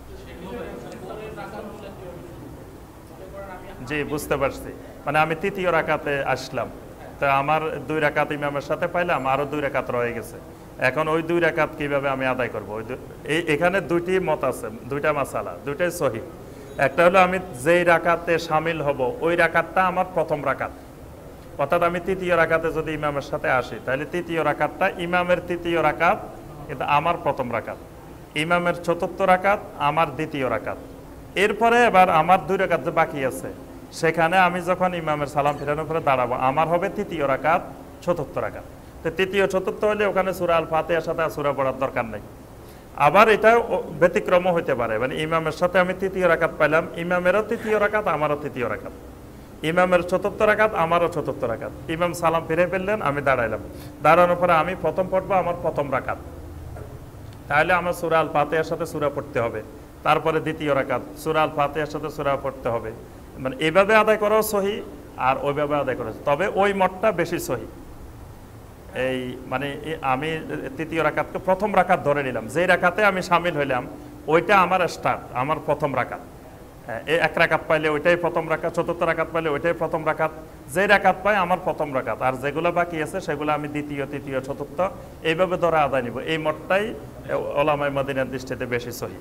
জি, বুঝতে পারছি। মানে আমি তৃতীয় রাকাতে আসলাম, তা আমার দুই রাকাত ইমামের সাথে পাইলাম, আরো দুই রাকাত রয়ে গেছে। এখন ওই দুই রাকাত কিভাবে আমি আদায় করবো? এই এখানে দুইটি মত আছে, দুইটা মাসালা, দুইটাই সহিহ। একটা হলো আমি যেই রাকাতে শামিল হব ওই রাকাতটা আমার প্রথম রাকাত, অর্থাৎ আমি তৃতীয় রাকাতে যদি ইমামের সাথে আসি তাহলে তৃতীয় রাকাতটা ইমামের তৃতীয় রাকাত, কিন্তু আমার প্রথম রাকাত। ইমামের চতুর্থ রাকাত আমার দ্বিতীয় রাকাত। এরপরে এবার আমার দুই রাকাত যে বাকি আছে, সেখানে আমি যখন ইমামের সালাম ফিরানোর পরে দাঁড়াবো, আমার হবে তৃতীয় রাকাত, চতুর্থ রাকাত। তো তৃতীয় চতুর্থ হলে ওখানে সূরা আল ফাতিহার সাথে সূরা পড়ার দরকার নেই। আবার এটা ব্যতিক্রমও হতে পারে, মানে ইমামের সাথে আমি তৃতীয় রাকাত পাইলাম, ইমামেরও তৃতীয় রাকাত, আমারও তৃতীয় রাকাত, ইমামের চতুর্থ রাকাত, আমারও চতুর্থ রাকাত। ইমাম সালাম ফিরে ফেললেন, আমি দাঁড়াইলাম, দাঁড়ানোর পরে আমি প্রথম পড়বো আমার প্রথম রাকাত, তাহলে আমার সূরা আল ফাতিহার সাথে সূরা পড়তে হবে। তারপরে দ্বিতীয় রাকাত সূরা আল ফাতিহার সাথে সূরা পড়তে হবে। মানে এইভাবে আদায় করাও সহি, আর ওইভাবে আদায় করা, তবে ওই মতটা বেশি সহি। এই মানে আমি তৃতীয় রাকাতকে প্রথম রাকাত ধরে নিলাম, যে রাকাতে আমি শামিল হইলাম ওইটা আমার স্টার্ট, আমার প্রথম রাকাত। হ্যাঁ, এই এক রাকাত পাইলে ওইটাই প্রথম রাকাত, চতুর্থ রাকাত পাইলে ওইটাই প্রথম রাকাত। যে রাকাত পাই আমার প্রথম রাকাত, আর যেগুলো বাকি আছে সেগুলো আমি দ্বিতীয়, তৃতীয়, চতুর্থ এইভাবে ধরে আদায় নিব। এই মতটাই ওলামায়ে মাদিনার দৃষ্টিতে বেশি সহি।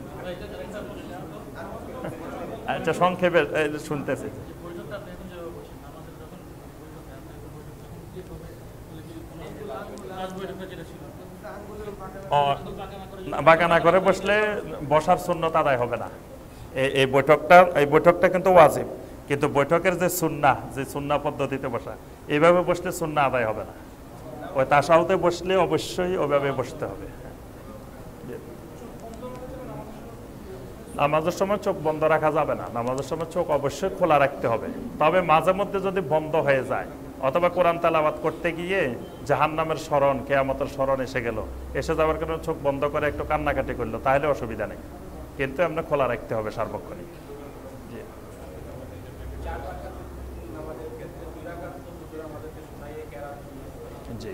আচ্ছা, সংক্ষেপে শুনতেছি। বাঁকা না করে বসলে বসার সুন্নত আদায় হবে না। এই বৈঠকটা এই বৈঠকটা কিন্তু ওয়াজিব, কিন্তু বৈঠকের যে সুন্নাহ, যে সুন্নাহ পদ্ধতিতে বসা, এইভাবে বসলে সুন্নাহ আদায় হবে না। ওই তাশাহুদে বসলে অবশ্যই ওইভাবে বসতে হবে। নামাজের সময় চোখ বন্ধ রাখা যাবে না, নামাজের সময় চোখ অবশ্যই খোলা রাখতে হবে। তবে মাঝে মধ্যে যদি বন্ধ হয়ে যায়, অথবা কোরআন তেলাওয়াত করতে গিয়ে জাহান্নামের স্মরণ, কিয়ামতের স্মরণ এসে গেল, এসে যাওয়ার কারণে চোখ বন্ধ করে একটু কান্নাকাটি করলো, তাহলে অসুবিধা নেই, কিন্তু আমরা খোলা রাখতে হবে সার্বক্ষণিক। জি, জি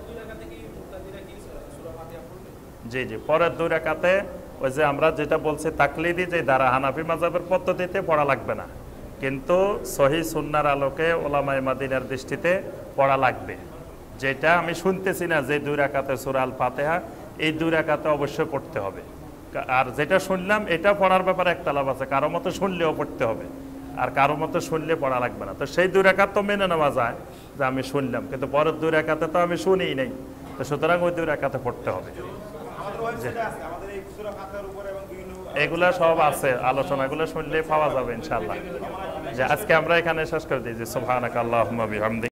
জি জি পরের দুই রাকাতে ওই যে আমরা যেটা বলছি তাকলিদি যে দ্বারা, হানাফি মাযহাবের পদ্ধতিতে পড়া লাগবে না, কিন্তু সহিহ সুন্নাহর আলোকে ওলামায়ে মাদিনার দৃষ্টিতে পড়া লাগবে। যেটা আমি শুনতেছি না যে দুই রাকাতে সূরা আল ফাতিহা, এই দুই রাকাতে অবশ্যই পড়তে হবে। আর যেটা শুনলাম এটা পড়ার ব্যাপারে একতলাফ আছে, কারো মতো শুনলেও পড়তে হবে, আর কারো মতো শুনলে পড়া লাগবে না। তো সেই দুই রাকাত তো মেনে নেওয়া যায় যে আমি শুনলাম, কিন্তু পরের দুই রাকাতে তো আমি শুনিই নাই, তো সুতরাং ওই দুই রাকাতে পড়তে হবে। এগুলা সব আছে, আলোচনাগুলো শুনলে পাওয়া যাবে ইনশাআল্লাহ। যে আজকে আমরা এখানে শেষ করে দিয়েছি। সুবহানাকাল্লাহুম্মা বিহামদিক।